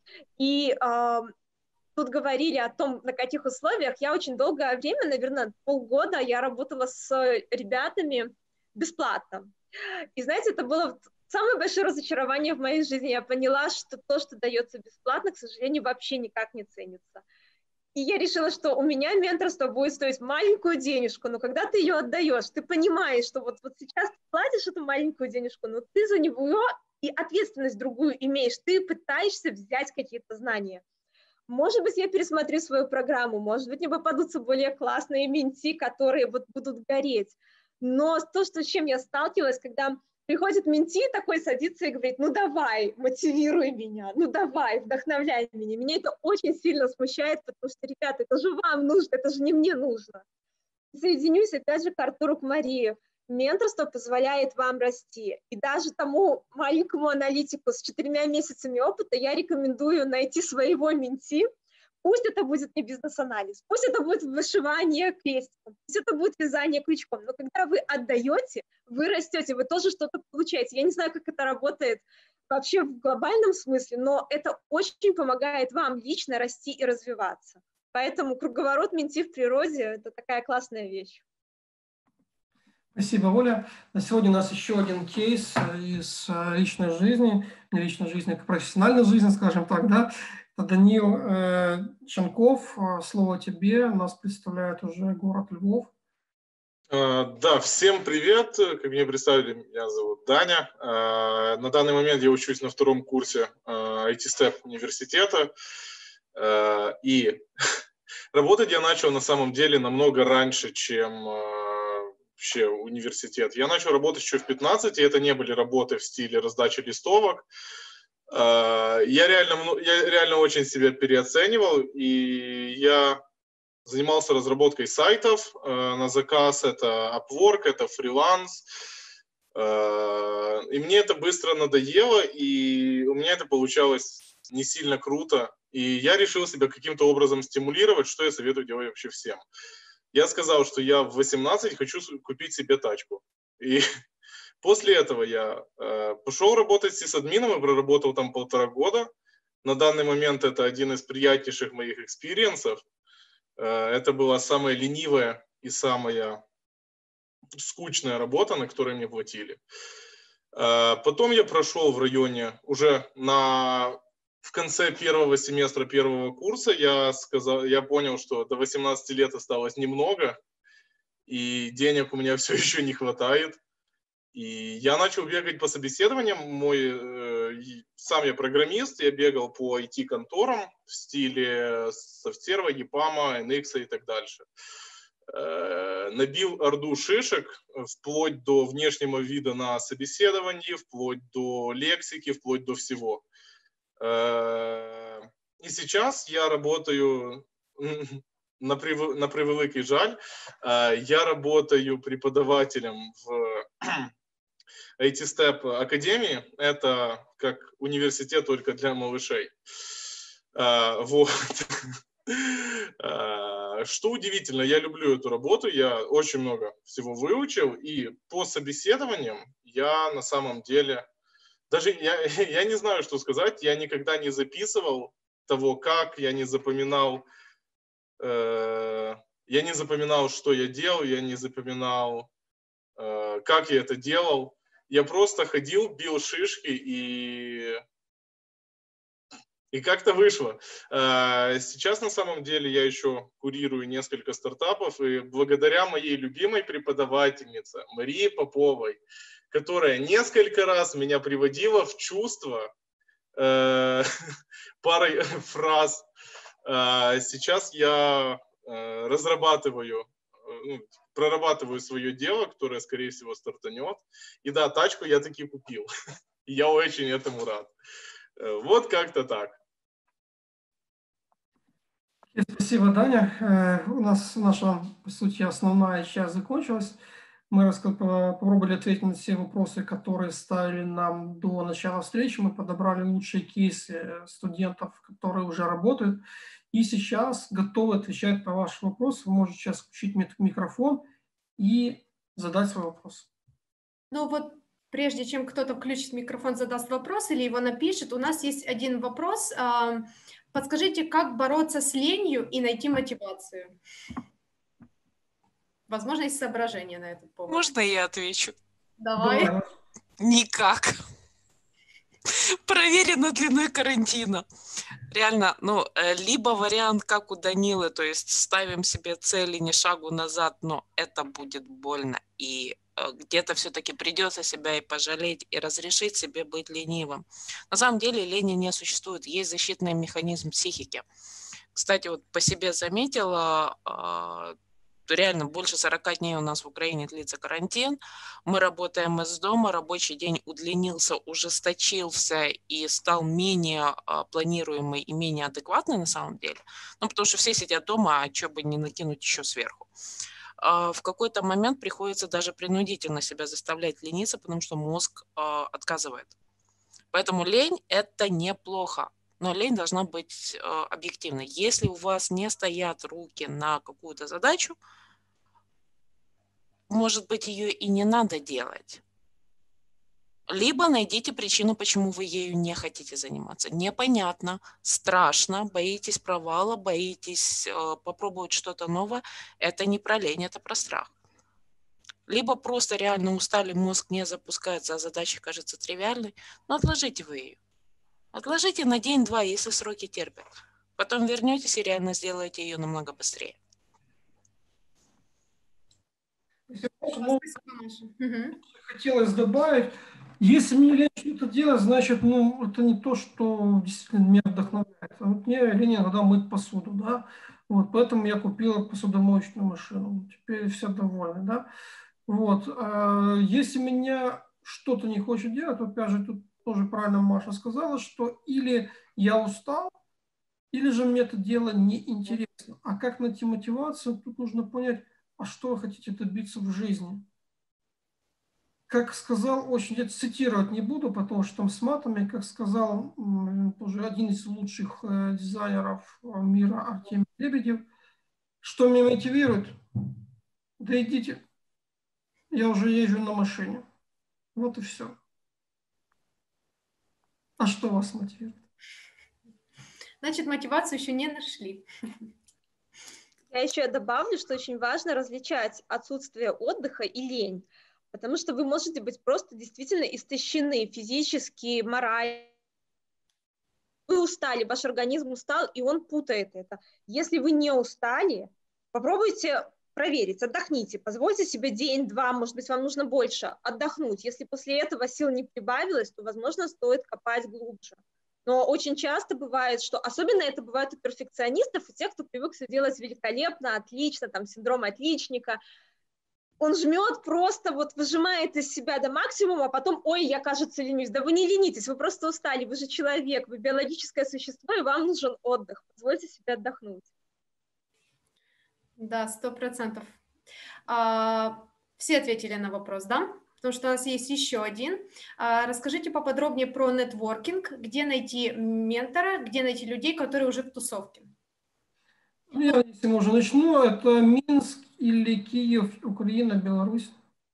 И э, тут говорили о том, на каких условиях. Я очень долгое время, наверное, полгода я работала с ребятами, бесплатно. И знаете, это было самое большое разочарование в моей жизни. Я поняла, что то, что дается бесплатно, к сожалению, вообще никак не ценится. И я решила, что у меня менторство будет стоить маленькую денежку, но когда ты ее отдаешь, ты понимаешь, что вот, вот сейчас ты платишь эту маленькую денежку, но ты за нее и ответственность другую имеешь, ты пытаешься взять какие-то знания. Может быть, я пересмотрю свою программу, может быть, мне попадутся более классные менти, которые вот будут гореть. Но то, что, с чем я сталкивалась, когда приходит менти, такой садится и говорит, ну давай, мотивируй меня, ну давай, вдохновляй меня. Меня это очень сильно смущает, потому что, ребята, это же вам нужно, это же не мне нужно. Соединюсь опять же к Артуру, к Марии. Менторство позволяет вам расти. И даже тому маленькому аналитику с четырьмя месяцами опыта я рекомендую найти своего менти. Пусть это будет не бизнес-анализ, пусть это будет вышивание крестиком, пусть это будет вязание крючком, но когда вы отдаете, вы растете, вы тоже что-то получаете. Я не знаю, как это работает вообще в глобальном смысле, но это очень помогает вам лично расти и развиваться. Поэтому круговорот менти в природе – это такая классная вещь. Спасибо, Оля. На сегодня у нас еще один кейс из личной жизни, не личной жизни, а профессиональной жизни, скажем так, да. Это Даниил э, Чанков. Слово тебе. Нас представляет уже город Львов. Да, всем привет. Как меня представили, меня зовут Даня. На данный момент я учусь на втором курсе ай ти-степ университета. И работать я начал на самом деле намного раньше, чем вообще университет. Я начал работать еще в пятнадцати, это не были работы в стиле раздачи листовок. Я реально, я реально очень себя переоценивал, и я занимался разработкой сайтов на заказ, это Upwork, это фриланс. И мне это быстро надоело, и у меня это получалось не сильно круто. И я решил себя каким-то образом стимулировать, что я советую делать вообще всем. Я сказал, что я в восемнадцать хочу купить себе тачку. И после этого я э, пошел работать сисадмином и проработал там полтора года. На данный момент это один из приятнейших моих экспириенсов. Э, это была самая ленивая и самая скучная работа, на которой мне платили. Э, потом я прошел в районе уже на... В конце первого семестра первого курса я, сказал, я понял, что до восемнадцати лет осталось немного, и денег у меня все еще не хватает. И я начал бегать по собеседованиям. Мой, э, сам я программист, я бегал по ай ти-конторам в стиле Софтерва, Епама, эн икс и так дальше. Э, набил орду шишек, вплоть до внешнего вида на собеседовании, вплоть до лексики, вплоть до всего. И сейчас я работаю, на, прев... на превеликий жаль, я работаю преподавателем в ай ти-степ Академии. Это как университет только для малышей. Вот. Что удивительно, я люблю эту работу, я очень много всего выучил, и по собеседованиям я на самом деле... Даже я, я не знаю, что сказать. Я никогда не записывал того, как, я не запоминал, э, я не запоминал, что я делал, я не запоминал, э, как я это делал. Я просто ходил, бил шишки и, и как-то вышло. Э, сейчас на самом деле я еще курирую несколько стартапов, и благодаря моей любимой преподавательнице Марии Поповой, которая несколько раз меня приводила в чувство э, парой фраз. Э, сейчас я э, разрабатываю, э, прорабатываю свое дело, которое, скорее всего, стартанет. И да, тачку я таки купил. И я очень этому рад. Э, вот как-то так. Спасибо, Даня. У нас наша, по сути, основная часть закончилась. Мы попробовали ответить на все вопросы, которые ставили нам до начала встречи. Мы подобрали лучшие кейсы студентов, которые уже работают. И сейчас готовы отвечать на ваши вопросы. Вы можете сейчас включить микрофон и задать свой вопрос. Ну вот, прежде чем кто-то включит микрофон, задаст вопрос или его напишет, у нас есть один вопрос. Подскажите, как бороться с ленью и найти мотивацию? Возможно, есть соображения на этот повод. Можно я отвечу? Давай. Да. Никак. Проверено длиной карантина. Реально, ну, э, либо вариант, как у Данилы, то есть ставим себе цели ни шагу назад, но это будет больно, и э, где-то все-таки придется себя и пожалеть, и разрешить себе быть ленивым. На самом деле лени не существует, есть защитный механизм психики. Кстати, вот по себе заметила, э, реально больше сорока дней у нас в Украине длится карантин, мы работаем из дома, рабочий день удлинился, ужесточился и стал менее а, планируемый и менее адекватный на самом деле, ну, потому что все сидят дома, а что бы не накинуть еще сверху. А, в какой-то момент приходится даже принудительно себя заставлять лениться, потому что мозг а, отказывает. Поэтому лень – это неплохо. Но лень должна быть э, объективной. Если у вас не стоят руки на какую-то задачу, может быть, ее и не надо делать. Либо найдите причину, почему вы ею не хотите заниматься. Непонятно, страшно, боитесь провала, боитесь э, попробовать что-то новое. Это не про лень, это про страх. Либо просто реально устали, мозг не запускается, а задача кажется тривиальной, но отложите вы ее. Отложите на день-два, если сроки терпят. Потом вернетесь и реально сделаете ее намного быстрее. Если можно, ну, хотелось добавить, если мне лень что-то делать, значит, ну, это не то, что действительно меня вдохновляет. А вот мне лень иногда мыть посуду, да, вот, поэтому я купила посудомоечную машину. Теперь все довольны, да. Вот, а если меня что-то не хочет делать, то, опять же, тут тоже правильно Маша сказала, что или я устал, или же мне это дело неинтересно. А как найти мотивацию, тут нужно понять, а что вы хотите добиться в жизни. Как сказал, очень я цитировать не буду, потому что там с матами, как сказал тоже один из лучших дизайнеров мира Артемий Лебедев, что меня мотивирует? Да идите, я уже езжу на машине. Вот и все. А что вас мотивирует? Значит, мотивацию еще не нашли. Я еще добавлю, что очень важно различать отсутствие отдыха и лень, потому что вы можете быть просто действительно истощены физически, морально. Вы устали, ваш организм устал, и он путает это. Если вы не устали, попробуйте проверить, отдохните, позвольте себе день-два, может быть, вам нужно больше отдохнуть. Если после этого сил не прибавилось, то, возможно, стоит копать глубже. Но очень часто бывает, что, особенно это бывает у перфекционистов, у тех, кто привык все делать великолепно, отлично, там, синдром отличника. Он жмет просто, вот выжимает из себя до максимума, а потом, ой, я, кажется, ленюсь. Да вы не ленитесь, вы просто устали, вы же человек, вы биологическое существо, и вам нужен отдых. Позвольте себе отдохнуть. Да, сто процентов. А, все ответили на вопрос, да? Потому что у нас есть еще один. А, расскажите поподробнее про нетворкинг, где найти ментора, где найти людей, которые уже в тусовке. Я, если можно, начну. Это Минск или Киев, Украина, Беларусь?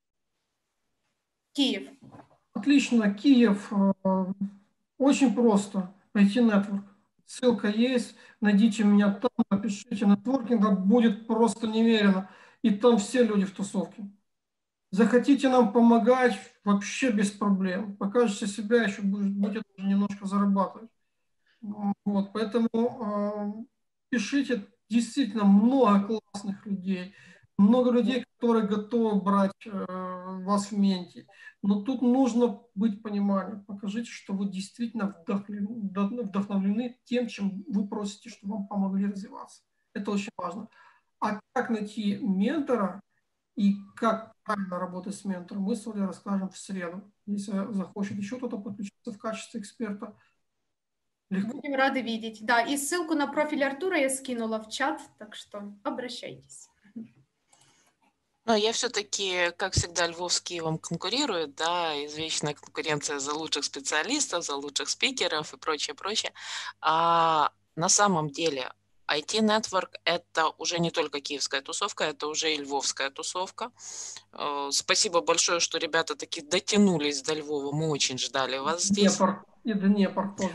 Киев. Отлично, Киев. Очень просто. Найти нетворк. Ссылка есть. Найдите меня там, напишите. Нетворкинга будет просто немерено. И там все люди в тусовке. Захотите нам помогать, вообще без проблем. Покажете себя, еще будете даже немножко зарабатывать. Вот, поэтому э, пишите, действительно много классных людей, много людей, которые готовы брать э, вас в менте. Но тут нужно быть пониманием. Покажите, что вы действительно вдохновлены, вдохновлены тем, чем вы просите, чтобы вам помогли развиваться. Это очень важно. А как найти ментора и как правильно работать с ментором, мы с вами расскажем в среду. Если захочет еще кто-то подключиться в качестве эксперта, легко. Будем рады видеть. Да, и ссылку на профиль Артура я скинула в чат, так что обращайтесь. Но я все-таки, как всегда, Львов с Киевом конкурирует, да, извечная конкуренция за лучших специалистов, за лучших спикеров и прочее, прочее. А на самом деле ай ти-нетворк – это уже не только киевская тусовка, это уже и львовская тусовка. Спасибо большое, что ребята таки дотянулись до Львова, мы очень ждали вас здесь. Днепр, и Днепр тоже. Вот.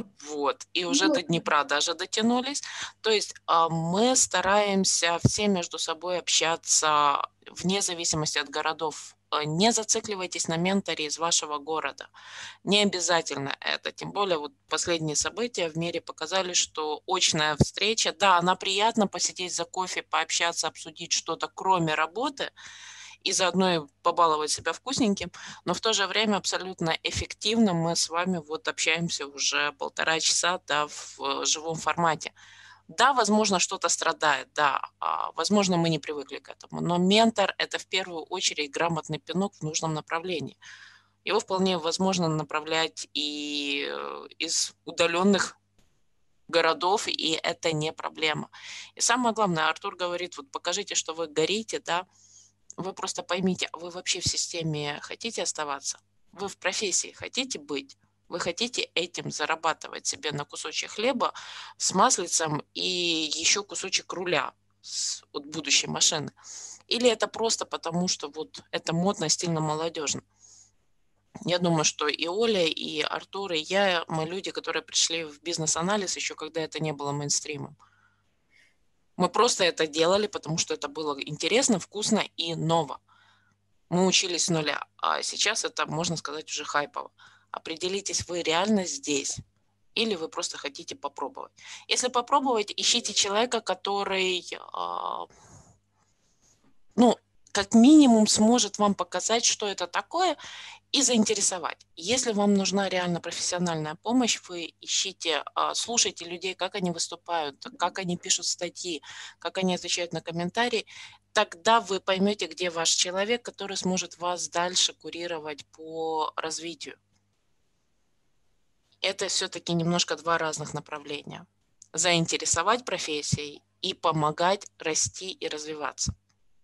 вот, и уже до Днепра даже дотянулись. То есть а, мы стараемся все между собой общаться вне зависимости от городов. А, Не зацикливайтесь на менторе из вашего города. Не обязательно это. Тем более вот последние события в мире показали, что очная встреча, да, она приятно посидеть за кофе, пообщаться, обсудить что-то кроме работы и заодно и побаловать себя вкусненьким, но в то же время абсолютно эффективно мы с вами вот общаемся уже полтора часа, да, в э, живом формате. Да, возможно, что-то страдает, да, а, возможно, мы не привыкли к этому, но ментор – это в первую очередь грамотный пинок в нужном направлении. Его вполне возможно направлять и э, из удаленных городов, и это не проблема. И самое главное, Артур говорит, вот покажите, что вы горите, да, вы просто поймите, вы вообще в системе хотите оставаться? Вы в профессии хотите быть? Вы хотите этим зарабатывать себе на кусочек хлеба с маслицем и еще кусочек руля с, от будущей машины? Или это просто потому, что вот это модно, стильно, молодежно? Я думаю, что и Оля, и Артур, и я, мы люди, которые пришли в бизнес-анализ еще когда это не было мейнстримом. Мы просто это делали, потому что это было интересно, вкусно и ново. Мы учились с нуля, а сейчас это, можно сказать, уже хайпово. Определитесь, вы реально здесь или вы просто хотите попробовать. Если попробовать, ищите человека, который, э, ну, как минимум сможет вам показать, что это такое, и заинтересовать. Если вам нужна реально профессиональная помощь, вы ищите, а, слушайте людей, как они выступают, как они пишут статьи, как они отвечают на комментарии. Тогда вы поймете, где ваш человек, который сможет вас дальше курировать по развитию. Это все-таки немножко два разных направления. Заинтересовать профессией и помогать расти и развиваться.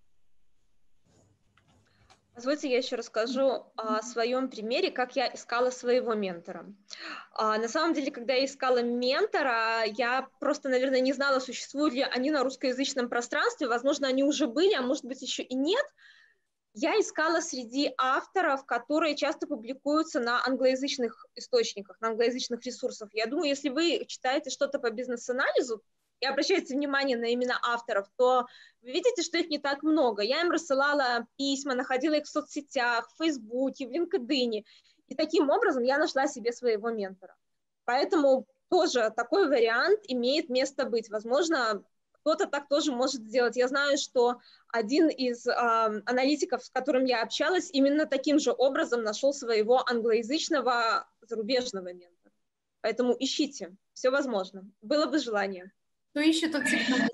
Позвольте, я еще расскажу о своем примере, как я искала своего ментора. А, на самом деле, когда я искала ментора, я просто, наверное, не знала, существуют ли они на русскоязычном пространстве. Возможно, они уже были, а может быть, еще и нет. Я искала среди авторов, которые часто публикуются на англоязычных источниках, на англоязычных ресурсах. Я думаю, если вы читаете что-то по бизнес-анализу и обращаете внимание на имена авторов, то вы видите, что их не так много. Я им рассылала письма, находила их в соцсетях, в Фейсбуке, в LinkedIn. И таким образом я нашла себе своего ментора. Поэтому тоже такой вариант имеет место быть. Возможно, кто-то так тоже может сделать. Я знаю, что один из э, аналитиков, с которым я общалась, именно таким же образом нашел своего англоязычного зарубежного ментора. Поэтому ищите, все возможно. Было бы желание. Кто ищет, тот всегда найдет.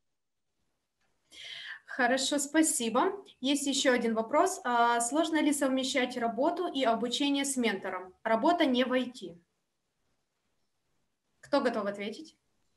Хорошо, спасибо. Есть еще один вопрос. А сложно ли совмещать работу и обучение с ментором? Работа не в ай ти. Кто готов ответить?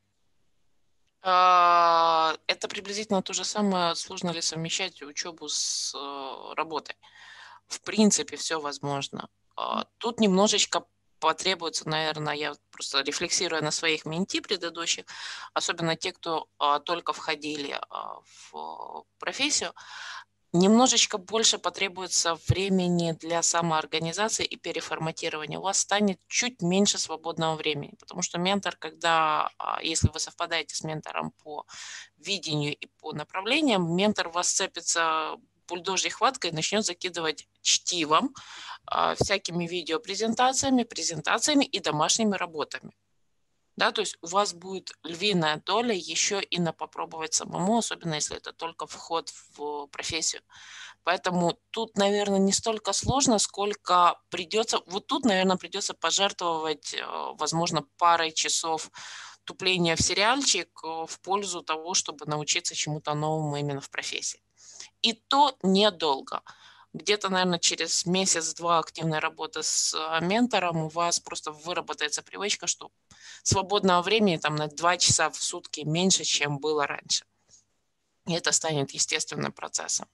Это приблизительно то же самое, сложно ли совмещать учебу с работой. В принципе, все возможно. Тут немножечко потребуется, наверное, я просто рефлексируя на своих менти предыдущих, особенно те, кто только входили в профессию, немножечко больше потребуется времени для самоорганизации и переформатирования. У вас станет чуть меньше свободного времени, потому что ментор, когда, если вы совпадаете с ментором по видению и по направлениям, ментор вас цепится бульдожьей хваткой и начнет закидывать чтивом, всякими видеопрезентациями, презентациями и домашними работами. Да, то есть у вас будет львиная доля еще и на попробовать самому, особенно если это только вход в профессию. Поэтому тут, наверное, не столько сложно, сколько придется, вот тут, наверное, придется пожертвовать, возможно, парой часов тупления в сериальчик в пользу того, чтобы научиться чему-то новому именно в профессии. И то недолго. Где-то, наверное, через месяц-два активной работы с ментором у вас просто выработается привычка, что свободного времени там на два часа в сутки меньше, чем было раньше. И это станет естественным процессом.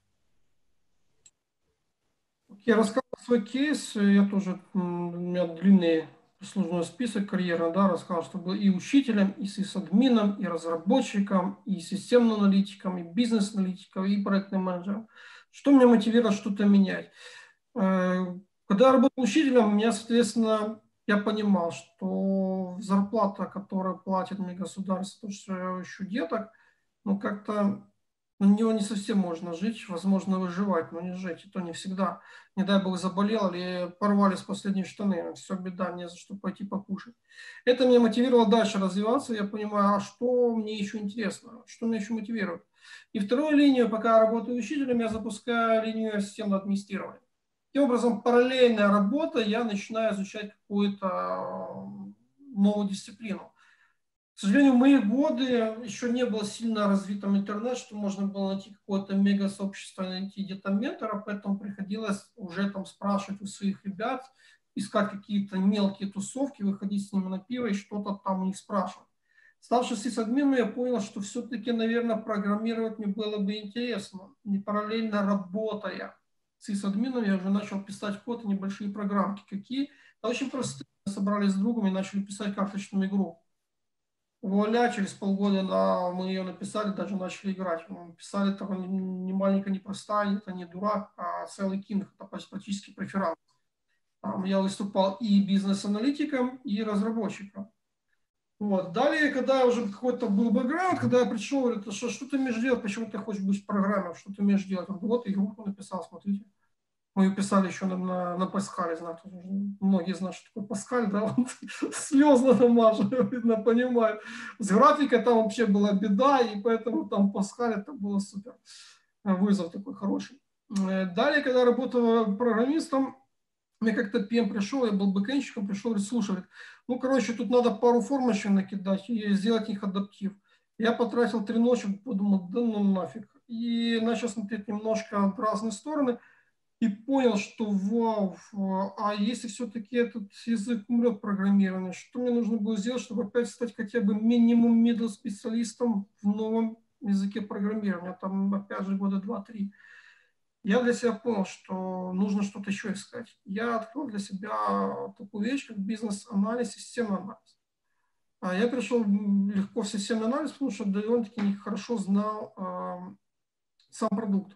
Я рассказал свой кейс. Я тоже, у меня длинный послужной список карьеры, да, рассказал, что был и учителем, и сисадмином, и разработчиком, и системным аналитиком, и бизнес-аналитиком, и проектным менеджером. Что меня мотивировало что-то менять? Когда я работал учителем, у меня, соответственно, я понимал, что зарплата, которую платит мне государство, то, что я ищу деток, ну, как-то на него не совсем можно жить, возможно, выживать, но не жить, и то не всегда. Не дай бог заболел или порвались последние штаны, все, беда, не за что пойти покушать. Это меня мотивировало дальше развиваться, я понимаю, а что мне еще интересно, что меня еще мотивирует. И вторую линию, пока я работаю учителем, я запускаю линию системного администрирования. Таким образом, параллельная работа, я начинаю изучать какую-то новую дисциплину. К сожалению, в мои годы еще не было сильно развитым интернет, что можно было найти какое-то мега-сообщество, найти где-то ментора, поэтому приходилось уже там спрашивать у своих ребят, искать какие-то мелкие тусовки, выходить с ними на пиво и что-то там у них спрашивать. Ставший сисадмином, я понял, что все-таки, наверное, программировать мне было бы интересно. И параллельно работая с сисадмином, я уже начал писать код и небольшие программки. Какие? Да, очень простые. Мы собрались с другом и начали писать карточную игру. Вуаля, через полгода на, мы ее написали, даже начали играть. Мы писали это не маленькая, не простая, это не дурак, а целый кинг, это практически преферанс. Там я выступал и бизнес-аналитиком, и разработчиком. Вот. Далее, когда уже какой-то был бэкграунд, когда я пришел, говорит, что, что ты умеешь делать, почему ты хочешь быть программером, что ты умеешь делать? Вот игру написал, смотрите. Мы ее писали еще на, на, на Паскале, знаете, многие знают, что такое Паскаль, да, вот, слезно намажу, видно, понимаю. С графикой там вообще была беда, и поэтому там Паскаль это было супер. Вызов такой хороший. Далее, когда работал программистом, мне как-то пи эм пришел, я был бэкэндщиком, пришел, говорит, слушай, ну, короче, тут надо пару форм еще накидать и сделать их адаптив. Я потратил три ночи, подумал, да ну нафиг. И начал смотреть немножко в разные стороны. И понял, что вау, а если все-таки этот язык умрет программирование, что мне нужно было сделать, чтобы опять стать хотя бы минимум middle специалистом в новом языке программирования, там опять же года два-три. Я для себя понял, что нужно что-то еще искать. Я открыл для себя такую вещь, как бизнес-анализ, системный анализ. Я пришел легко в системный анализ, потому что довольно-таки хорошо знал э, сам продукт.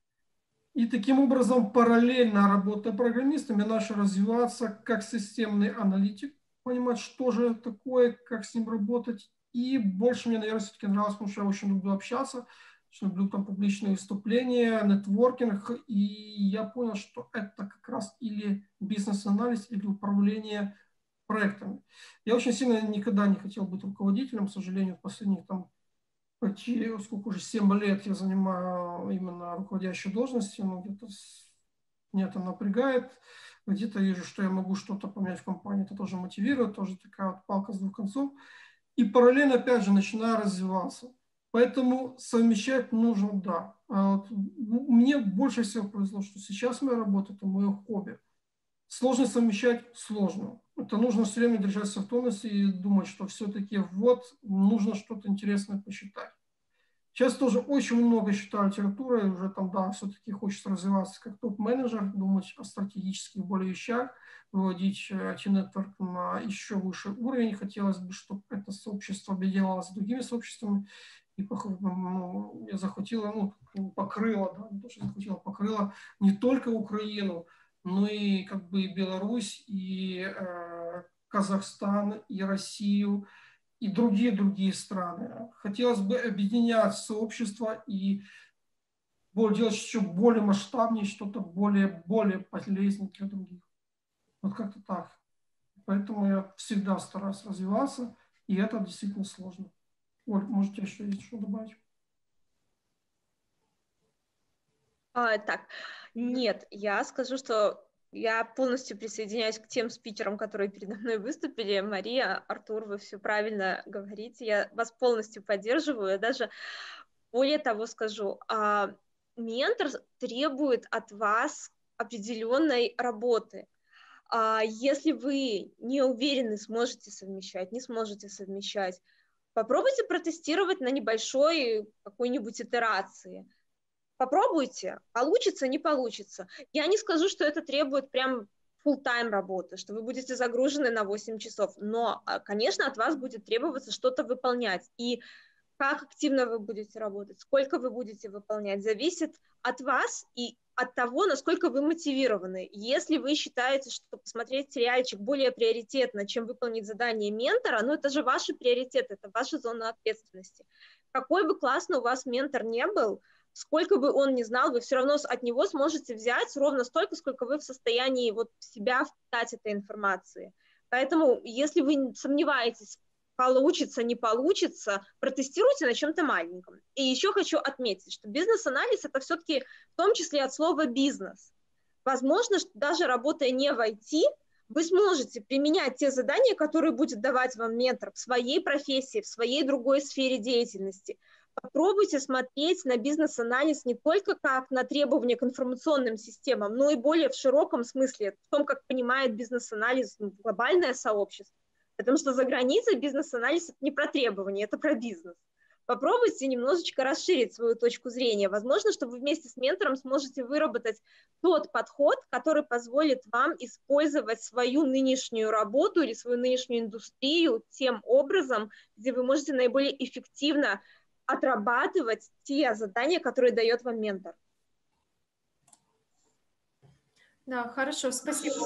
И таким образом, параллельно работая программистом, я начал развиваться как системный аналитик, понимать, что же такое, как с ним работать. И больше мне, наверное, все-таки нравилось, потому что я очень люблю общаться, очень люблю там публичные выступления, нетворкинг. И я понял, что это как раз или бизнес-анализ, или управление проектами. Я очень сильно никогда не хотел быть руководителем, к сожалению, в последних там почти, сколько уже, семь лет я занимаю именно руководящие должности, но где-то меня это напрягает, где-то вижу, что я могу что-то поменять в компании, это тоже мотивирует, тоже такая вот палка с двух концов. И параллельно, опять же, начинаю развиваться. Поэтому совмещать нужно, да. А вот мне больше всего повезло, что сейчас моя работа – это мое хобби. Сложно совмещать сложно. Это нужно все время держаться в тонусе и думать, что все-таки вот нужно что-то интересное посчитать. Сейчас тоже очень много читаю литературы, уже там, да, все-таки хочется развиваться как топ-менеджер, думать о стратегических более вещах, выводить ай ти-нетворк на еще высший уровень. Хотелось бы, чтобы это сообщество объединялось с другими сообществами. И ну, я захватила, ну, покрыла, да, не то, что захватила, покрыла не только Украину, но и как бы Беларусь, и э, Казахстан, и Россию, и другие-другие страны. Хотелось бы объединять сообщество и делать еще более масштабнее, что-то более, более полезнее для других. Вот как-то так. Поэтому я всегда стараюсь развиваться, и это действительно сложно. Оль, можете еще есть что добавить? А, так, нет, я скажу, что я полностью присоединяюсь к тем спикерам, которые передо мной выступили. Мария, Артур, вы все правильно говорите, я вас полностью поддерживаю. Я даже более того скажу, а, ментор требует от вас определенной работы. А, если вы не уверены, сможете совмещать, не сможете совмещать, попробуйте протестировать на небольшой какой-нибудь итерации. Попробуйте, получится, не получится. Я не скажу, что это требует прям full-time работы, что вы будете загружены на восемь часов, но, конечно, от вас будет требоваться что-то выполнять. И как активно вы будете работать, сколько вы будете выполнять, зависит от вас и от того, насколько вы мотивированы. Если вы считаете, что посмотреть сериальчик более приоритетно, чем выполнить задание ментора, ну это же ваши приоритеты, это ваша зона ответственности. Какой бы классный у вас ментор не был, сколько бы он ни знал, вы все равно от него сможете взять ровно столько, сколько вы в состоянии вот в себя впитать этой информации. Поэтому, если вы сомневаетесь, получится, не получится, протестируйте на чем-то маленьком. И еще хочу отметить, что бизнес-анализ – это все-таки в том числе от слова «бизнес». Возможно, что даже работая не в ай ти, вы сможете применять те задания, которые будет давать вам ментор в своей профессии, в своей другой сфере деятельности. Попробуйте смотреть на бизнес-анализ не только как на требования к информационным системам, но и более в широком смысле, в том, как понимает бизнес-анализ глобальное сообщество. Потому что за границей бизнес-анализ – это не про требования, это про бизнес. Попробуйте немножечко расширить свою точку зрения. Возможно, что вы вместе с ментором сможете выработать тот подход, который позволит вам использовать свою нынешнюю работу или свою нынешнюю индустрию тем образом, где вы можете наиболее эффективно отрабатывать те задания, которые дает вам ментор. Да, хорошо, спасибо.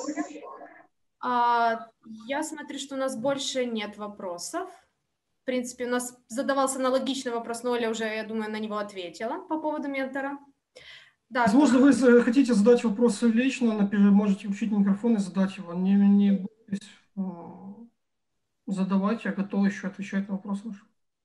А, я смотрю, что у нас больше нет вопросов. В принципе, у нас задавался аналогичный вопрос, но Оля уже, я думаю, на него ответила по поводу ментора. Да, возможно, вы хотите задать вопрос лично, например, можете включить микрофон и задать его. Не, не бойтесь задавать, я готов еще отвечать на вопрос ваш.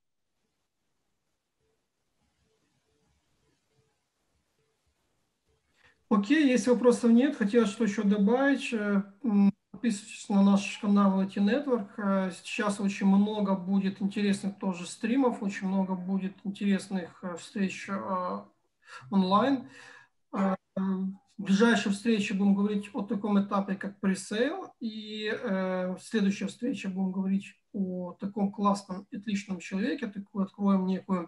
Окей, если вопросов нет, хотелось что еще добавить. Подписывайтесь на наш канал ай ти Network. Сейчас очень много будет интересных тоже стримов, очень много будет интересных встреч онлайн. В ближайшей встрече будем говорить о таком этапе, как пресейл, и в следующей встрече будем говорить о таком классном, отличном человеке, такую откроем некую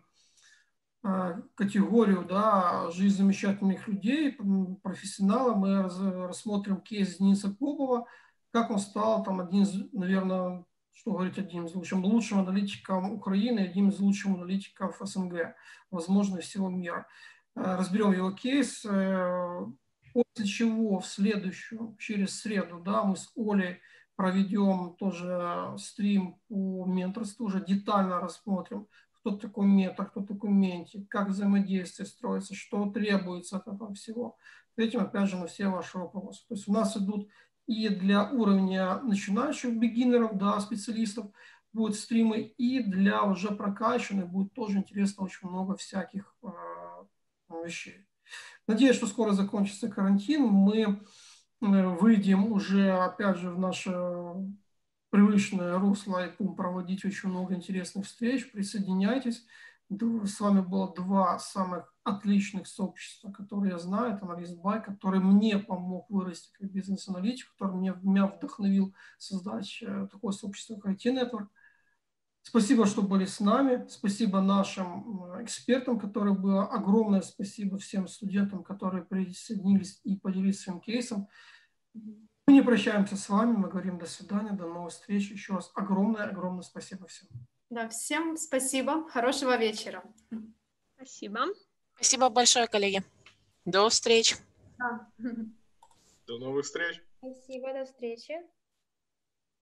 категорию, да, жизнь замечательных людей, профессионалов. Мы рассмотрим кейс Дениса Попова, как он стал там один из, наверное, что говорить, один из лучших, лучшим аналитиком Украины, одним из лучших аналитиков СНГ, возможно, всего мира. Разберем его кейс, после чего в следующую, через среду, да, мы с Олей проведем тоже стрим по менторству, уже детально рассмотрим, кто такой ментор, кто такой ментик, как взаимодействие строится, что требуется от этого всего. Ответим, опять же, на все ваши вопросы. То есть у нас идут и для уровня начинающих бигинеров, да, специалистов будут стримы, и для уже прокачанных будет тоже интересно очень много всяких э, вещей. Надеюсь, что скоро закончится карантин, мы выйдем уже, опять же, в наше привычное русло и будем проводить очень много интересных встреч. Присоединяйтесь. С вами было два самых отличных сообщества, которые я знаю. Это AnalystBuy, который мне помог вырасти как бизнес-аналитик, который меня, меня вдохновил создать такое сообщество, как ай ти Network. Спасибо, что были с нами. Спасибо нашим экспертам, которые было. Огромное спасибо всем студентам, которые присоединились и поделились своим кейсом. Мы не прощаемся с вами, мы говорим до свидания, до новых встреч. Еще раз огромное-огромное спасибо всем. Да, всем спасибо, хорошего вечера. Спасибо. Спасибо большое, коллеги. До встречи. Да. До новых встреч. Спасибо, до встречи.